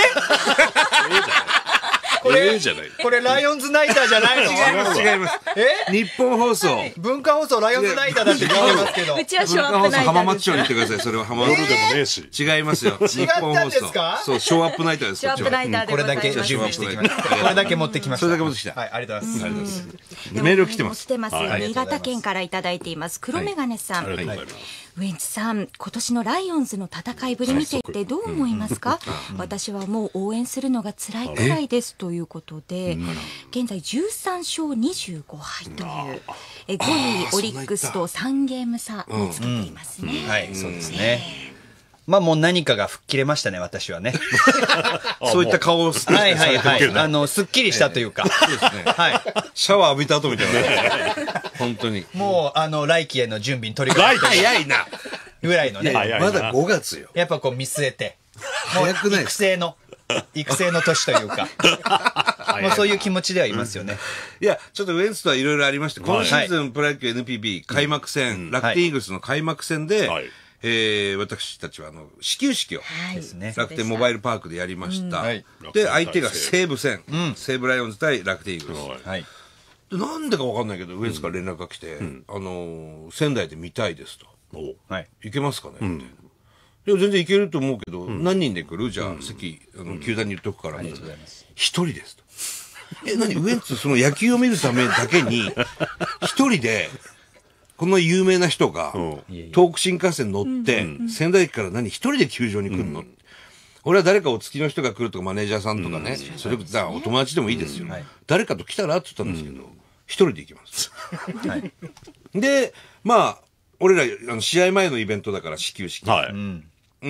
これ、じゃない。 これライオンズナイターじゃないの？ 違います違います。 え？ 日本放送。 文化放送ライオンズナイターだって聞いてますけど。 うちはショーアップナイターです。 浜松町に行ってください。それは浜松。 夜でもねえし。 違いますよ。日本放送。そうショーアップナイターです。 ショーアップナイターでこれだけ準備してきました。これだけ持ってきました。 それだけ持ってきた。 はい、ありがとうございます。 メール来てます。 来てます。新潟県からいただいています。黒メガネさん。 ありがとうございます。 ウエンツさん、今年のライオンズの戦いぶり見ていてどう思いますか。私はもう応援するのが辛いくらいですということで、現在じゅうさんしょうにじゅうごはいというえごいオリックスとさんゲーム差につけていますね。 はい、そうですね。まあもう何かが吹っ切れましたね、私はね。 そういった顔をはいはいはい。あの、すっきりしたというか。 そうですね。 はい。 シャワー浴びた後みたいな。本当に。 もう、あの、来季への準備に取り組んで。 早いな。 ぐらいのね。 まだごがつよ。 やっぱこう見据えて。 早くない育成の、育成の年というか。まあそういう気持ちではいますよね。 いや、ちょっとウエンツとはいろいろありまして、今シーズンプロ野球 エヌピービー 開幕戦、楽天イーグルスの開幕戦で、えー、私たちはあの始球式を楽天モバイルパークでやりました。で、相手が西武戦、西武ライオンズ対楽天イーグルス。はい、でなんでかわかんないけど、ウエンツから連絡が来て、うん、あのー、仙台で見たいですと。はい、行けますかね、うん、いや全然行けると思うけど、うん、何人で来るじゃあ、うん、席、あの、球団に言っとくから。ありがとうございます。一人ですと。え、何ウエンツ、その野球を見るためだけに、一人で、この有名な人が、東北新幹線乗って、仙台駅から何一人で球場に来るの、うん、俺は誰かお付きの人が来るとか、マネージャーさんとかね、うん、それだお友達でもいいですよ。うんはい、誰かと来たらって言ったんですけど、一、うん、人で行きます。はい、で、まあ、俺ら、あの、試合前のイベントだから始球式。はい、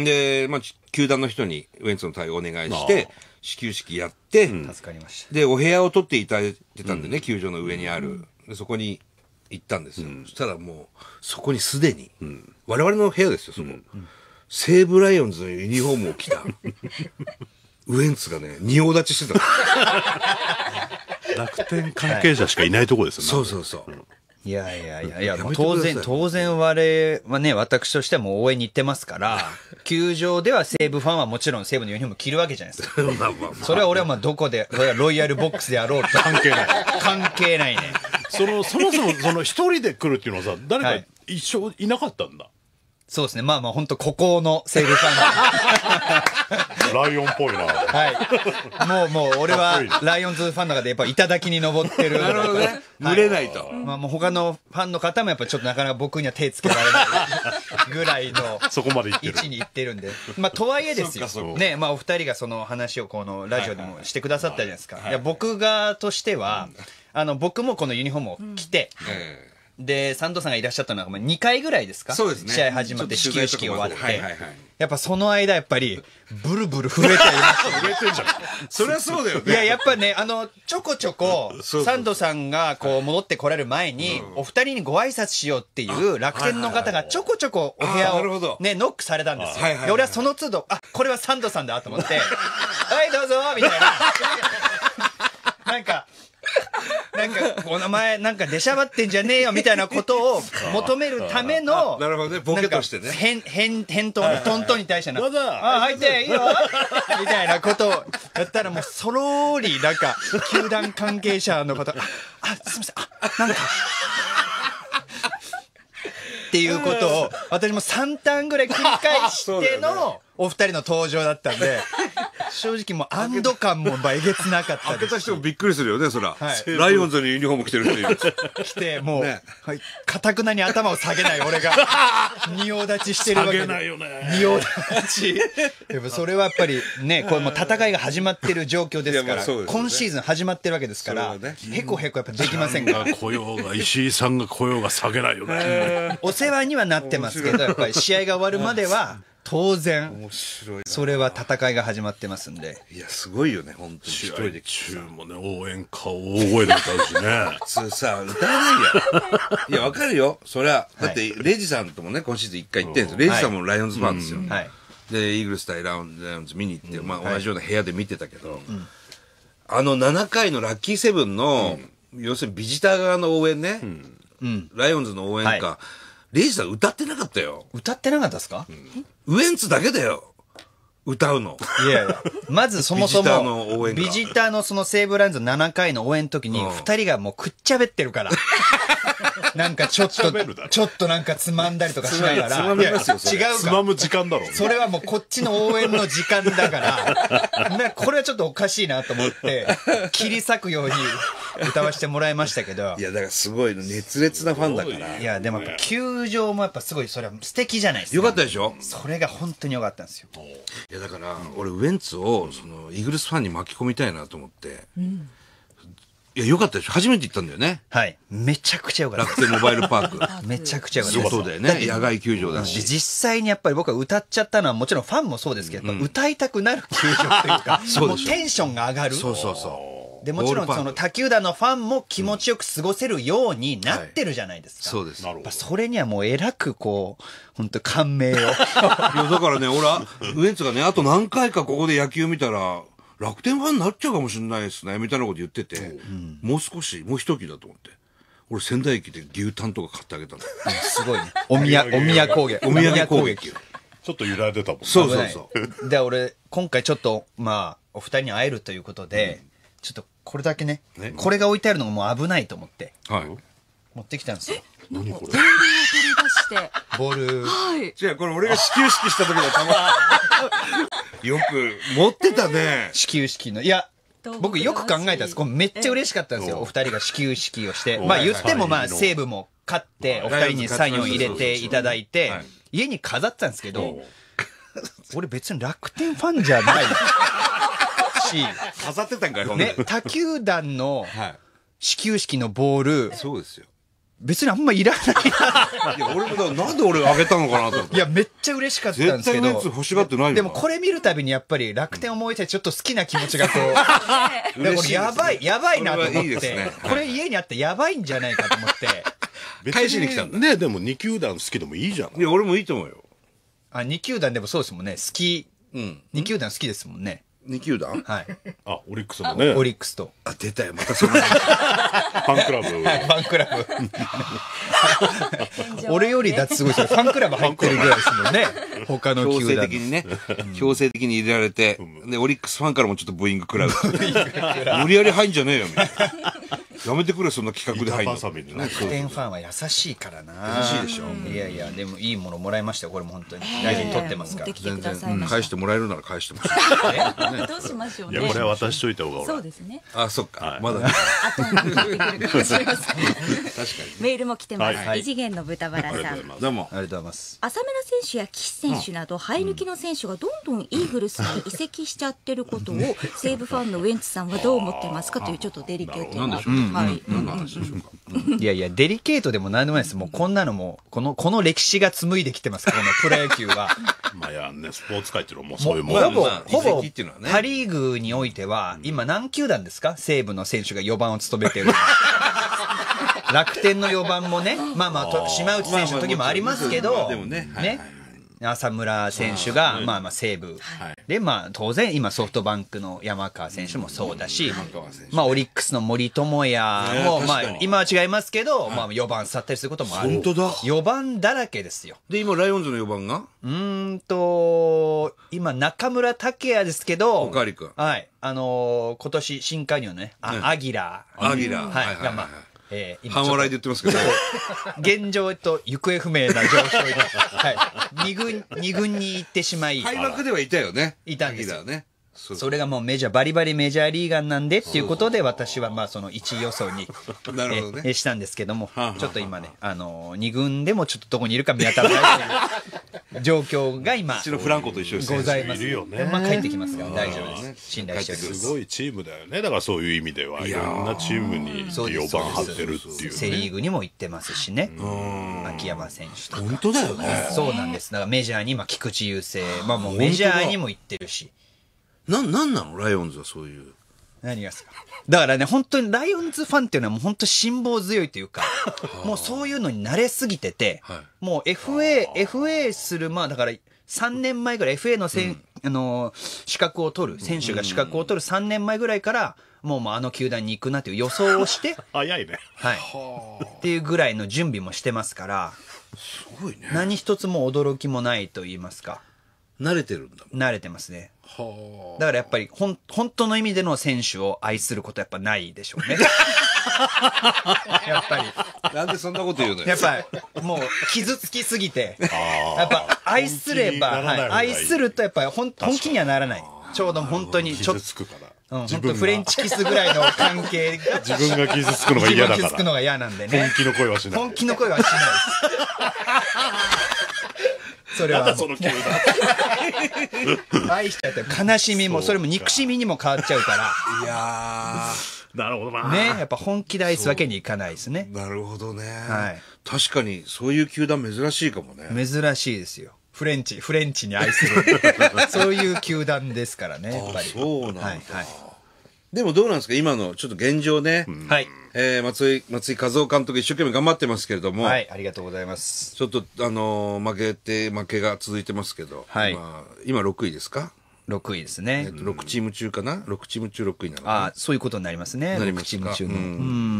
で、まあ、球団の人にウエンツの対応お願いして、始球式やって、うん、助かりました。で、お部屋を取っていただいてたんでね、うん、球場の上にある。でそこに、行ったんですよ、うん、そしたらもうそこにすでに、うん、我々の部屋ですよその、うん、西武ライオンズのユニフォームを着たウエンツがね仁王立ちしてた楽天関係者しかいないとこですよね。 そうそうそう、うん、 いやいやいやいやもう当然当然我はね私としてはもう応援に行ってますから球場では西武ファンはもちろん西武のユニフォーム着るわけじゃないですかまあまあ、まあ、それは俺はまあどこでそれはロイヤルボックスであろうと関係ない関係ないねそのそもそもその一人で来るっていうのはさ誰か一緒いなかったんだ、はい、 そうですねまあまあ本当孤高の西武ファンライオンっぽいなはいもうもう俺はライオンズファンの中でやっぱ頂に登ってるなるほどね群れないと、 まあもう他のファンの方もやっぱちょっとなかなか僕には手つけられないぐらいのそこまで行ってる位置に行ってるんでまあとはいえですよねまあお二人がその話をこのラジオでもしてくださったじゃないですか、はいはいはい、いや僕がとしては、うんあの僕もこのユニフォームを着て、うん、でサンドさんがいらっしゃったのはにかいぐらいですかそうですね試合始まって始球式終わって、はいはいはい、やっぱその間やっぱりブルブル震えていました震えてんじゃんそりゃそうだよねいややっぱねあのちょこちょこサンドさんがこう戻ってこられる前に、うん、お二人にご挨拶しようっていう楽天の方がちょこちょこお部屋をねノックされたんですよ、はいはいはい、俺はその都度あこれはサンドさんだと思ってはいどうぞみたいななんかなんかお名前なんか出しゃばってんじゃねえよみたいなことを求めるためのなるほどねボケとしてね返返返答のトントンに対してのあ入っていいよみたいなことをやったらもうそろーりなんか球団関係者の方ああすみませんあなんかっていうことを私もさんターンぐらい繰り返してのお二人の登場だったんで正直もう安堵感もえげつなかった開けた人もびっくりするよね、そら。 はい、 ライオンズのユニフォーム着てる人いる。 来て、もう、ね、はい、かたくなに頭を下げない俺が、仁王立ちしてるわけで。 下げないよね。 仁王立ち。やっぱそれはやっぱりね、これもう戦いが始まってる状況ですから、ね、今シーズン始まってるわけですから、ね、へこへこやっぱできませんから。 雇用が、石井さんが雇用が下げないよね。 お世話にはなってますけど、やっぱり試合が終わるまでは、当然、それは戦いが始まってますんで。 いや、すごいよね、本当に。 試合中もね、応援歌を大声で歌うしね。 普通さ、歌えないよ。いや、わかるよ。そりゃ、だって、レイジさんともね、今シーズン一回行ってんですよ。レイジさんもライオンズファンですよ。で、イーグルス対ライオンズ見に行って、まあ同じような部屋で見てたけど、あのななかいのラッキーセブンの、要するにビジター側の応援ね、ライオンズの応援歌、レイジさん歌ってなかったよ。 歌ってなかったですか？ ウエンツだけだよ。歌うの。 いやいや。まずそもそも、ビジターのその西武ライオンズななかいの応援の時に、二人がもうくっちゃべってるから。なんかちょっと、ちょっとなんかつまんだりとかしながら。 つまみますよ。 違うか。 つまむ時間だろ。 それはもうこっちの応援の時間だから、これはちょっとおかしいなと思って、切り裂くように歌わせてもらいましたけど。 いや、だからすごい熱烈なファンだから。 いや、でもやっぱ球場もやっぱすごい、それは素敵じゃないですか。 よかったでしょ？ それが本当によかったんですよ。 いや、だから、俺、ウエンツを、その、イーグルスファンに巻き込みたいなと思って、いや、よかったでしょ。初めて行ったんだよね。 はい。めちゃくちゃよかった。 楽天モバイルパーク。 めちゃくちゃよかった。 そうだよね。野外球場だし。 実際にやっぱり僕は歌っちゃったのはもちろんファンもそうですけど、歌いたくなる球場というか、もうテンションが上がる。 そうそうそう。 で、もちろんその他球団のファンも気持ちよく過ごせるようになってるじゃないですか。 そうです。 それにはもうえらくこう、本当感銘を。いや、 だからね、俺は、ウエンツがね、あと何回かここで野球見たら、楽天ファンになっちゃうかもしれないですね、みたいなこと言ってて、うん、もう少し、もう一息だと思って。俺、仙台駅で牛タンとか買ってあげたの。 すごいね。お宮、お宮攻撃。 お宮攻撃。 ちょっと揺らいでたもんね。 そうそうそう。 で、俺、今回ちょっと、まあ、お二人に会えるということで、うん、ちょっとこれだけね、ねこれが置いてあるのがもう危ないと思って、はい、持ってきたんですよ。 何これ？ ボールを取り出して。 ボール。 はい。 じゃあ、これ俺が始球式した時のたま。よく持ってたね。 始球式の。いや、僕よく考えたんです。これめっちゃ嬉しかったんですよ。お二人が始球式をして。まあ言ってもまあ西武も勝って、お二人にサインを入れていただいて、家に飾ってたんですけど、俺別に楽天ファンじゃないし。 飾ってたんかい、ほんね、他球団の始球式のボール。 そうですよ。 別にあんまいらないな。 いや、俺もだ、なんで俺あげたのかなと思って。 いや、めっちゃ嬉しかったんですけど。 絶対のやつ欲しがってないよ。 でもこれ見るたびにやっぱり楽天思い出ちょっと好きな気持ちがこう。だからこれやばい、やばいなと思って。いいですね、これ家にあってやばいんじゃないかと思って。 返しに来たんだね。でもに球団好きでもいいじゃん。 いや、俺もいいと思うよ。 あ、に球団でもそうですもんね。好き。うん。に球団好きですもんね。 に球団はい。 あ、オリックスもね。 オリックスと。 あ、出たよ、またその。 ファンクラブ。 ファンクラブ。俺よりだってすごいですよ。ファンクラブ入ってるぐらいですもんね。他の球団。 強制的にね。強制的に入れられて、で、オリックスファンからもちょっとブーイング食らう。無理やり入んじゃねえよ、みたいな。やめてくれ、そんな企画で入るの。 楽天ファンは優しいからな。 優しいでしょ。 いやいや、でもいいものもらいましたよ、これも本当に。大事に取ってますから。 全然、返してもらえるなら返してもらえる。どうしましょうね。 いや、これは渡しといた方が俺。 そうですね。 あ、そっか。まだね。 後に帰ってくるかもしれません。確かに。メールも来てます。異次元の豚バラさん。 どうも。 ありがとうございます。 浅村選手や岸選手など、生え抜きの選手がどんどんイーグルスに移籍しちゃってることを、西武ファンのウエンツさんはどう思ってますかというちょっとデリケートな。はい。 いやいや、デリケートでも何でもないです。もうこんなのも、この、この歴史が紡いできてますから、このプロ野球は。 まあやね、スポーツ界っていうのはもうそういうもん。 ほぼ、ほぼ、パリーグにおいては、今何球団ですか？西武の選手がよばんを務めてる。楽天のよばんもね、まあまあ、島内選手の時もありますけど、ね。浅村選手が、まあまあ西武。で、まあ当然今ソフトバンクの山川選手もそうだし、まあオリックスの森友哉も、まあ今は違いますけど、まあよばん去ったりすることもある。 本当だ。 よばんだらけですよ。 で、今ライオンズのよばんがうーんと、今中村拓也ですけど、 おかわりくん。 はい。あの、今年新加入のね、アギラー。アギラー。 はい。がまあ、 えー、半笑いで言ってますけど。 現状、えっと、行方不明な状況で、はい。二軍、二軍に行ってしまい。 開幕ではいたよね。 いたんですよ。 ね。 それがもうメジャー、バリバリメジャーリーガーなんでっていうことで、私はまあそのいちい予想になるほどねえしたんですけども、ちょっと今ね、あの、に軍でもちょっとどこにいるか見当たらないという状況が今、 うちのフランコと一緒ですねございます。 いるよねまあ帰ってきますから大丈夫です。信頼しております。 すごいチームだよね。だからそういう意味では、いろんなチームによばん張ってるっていうね。 セリーグにも行ってますしね。秋山選手とか。 本当だよね。 そうなんです。だからメジャーに、まあ菊池雄星、まあもうメジャーにも行ってるし。 な、なんなのライオンズはそういう。 何がですか。だからね、本当にライオンズファンっていうのはもう本当辛抱強いというか、もうそういうのに慣れすぎてて、もう エフエー、エフエー する、まあだからさんねんまえぐらい エフエー のせん、あの、資格を取る、選手が資格を取るさんねんまえぐらいから、もうもうあの球団に行くなという予想をして、 早いね。 はい。っていうぐらいの準備もしてますから、 すごいね。 何一つも驚きもないと言いますか。 慣れてるんだ。 慣れてますね。だからやっぱりほん本当の意味での選手を愛することはやっぱないでしょうね。やっぱり。 なんでそんなこと言うのよ。 やっぱりもう傷つきすぎて、やっぱ愛すれば、はい、愛するとやっぱり本本気にはならない。ちょうど本当にちょっと。うん、本当フレンチキスぐらいの関係が自分が傷つくのが嫌だから自分が傷つくのが嫌なんでね。 本気の声はしない。 本気の声はしないです。それはなんだその球団愛しちゃって悲しみもそれも憎しみにも変わっちゃうから。 いやーなるほどな。 ね、やっぱ本気で愛すわけにいかないですね。 なるほどね。 はい。 確かにそういう球団珍しいかもね。 珍しいですよ。フレンチ、フレンチに愛する。そういう球団ですからね、やっぱり。 そうなんだ。 はい、はい。 でもどうなんですか今のちょっと現状ね。 はい。 えー、松井、松井和夫監督一生懸命頑張ってますけれども。 はい、ありがとうございます。 ちょっと、あのー、負けて、負けが続いてますけど。 はい。 まあ、今ろくいですかろくいですね。 えっと、ろくチーム中かな ?ろく チーム中ろくいなのかな。 ああ、そういうことになりますね。 なりますか。 ろくチーム中の。 うん。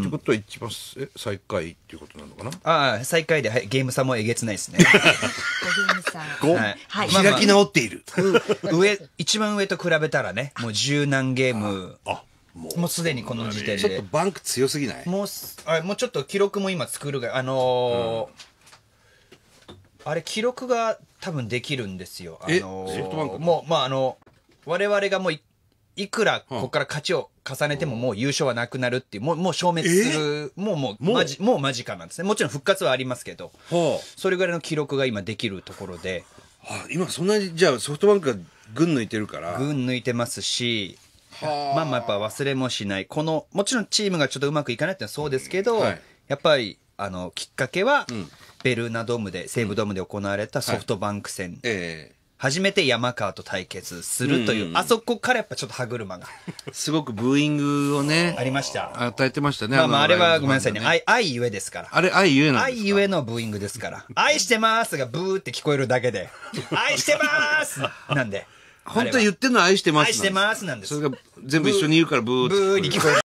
ってことは一番、え、最下位っていうことなのかなああ、最下位で、はい、ゲーム差もえげつないですね。 ごゲーム差。 ご、 はいはい、開き直っている。 上、一番上と比べたらね、もう十何ゲーム。あもうすでにこの時点で。 ちょっとバンク強すぎないもう、あもうちょっと記録も今作るが、あのーうん、あれ記録が多分できるんですよ。あのー、 ソフトバンクもう、まあ、あの、我々がもうい、いくらここから勝ちを重ねてももう優勝はなくなるっていう、もう、もう消滅する、もう、もう、まじ、もう間近なんですね。もちろん復活はありますけど、それぐらいの記録が今できるところで。 はあ、今そんなに、じゃあソフトバンクが群抜いてるから。 群抜いてますし、まあまあやっぱ忘れもしない。この、もちろんチームがちょっとうまくいかないってのはそうですけど、はい、やっぱり、あの、きっかけは、うん、ベルーナドームで、西武ドームで行われたソフトバンク戦。はい、えー初めて山川と対決するという、うん、あそこからやっぱちょっと歯車が。 すごくブーイングをね。 ありました。 与えてましたね。 まあまあ、あれはごめんなさいね。愛、愛ゆえですから。 あれ愛ゆえなんですか？ 愛ゆえのブーイングですから。愛してますがブーって聞こえるだけで。愛してますなんで。 本当に言ってんのは愛してます。 愛してますなんです。 それが全部一緒に言うからブーって。 ブーに聞こえる。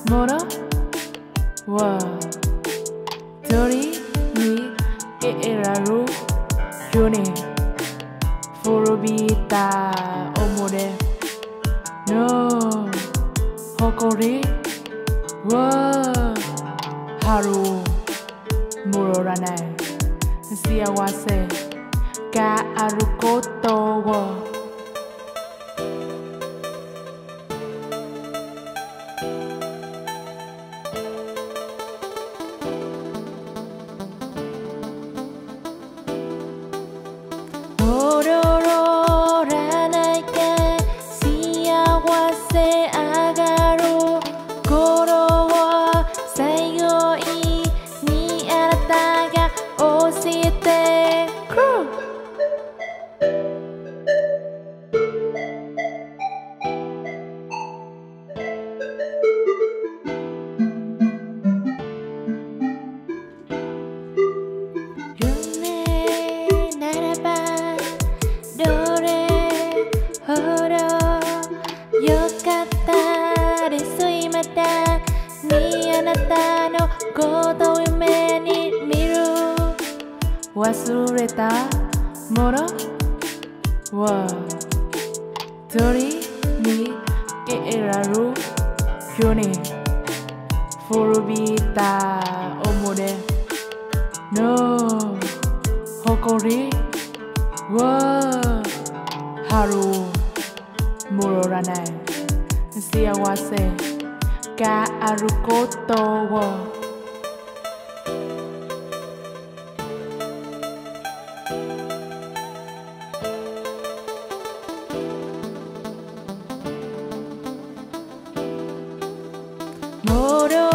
ものは鳥に得られるように古びた己の誇りは春戻らない幸せがあることを忘れたものは鳥に得られるように古びた己の誇りは春戻らない幸せがあることを戻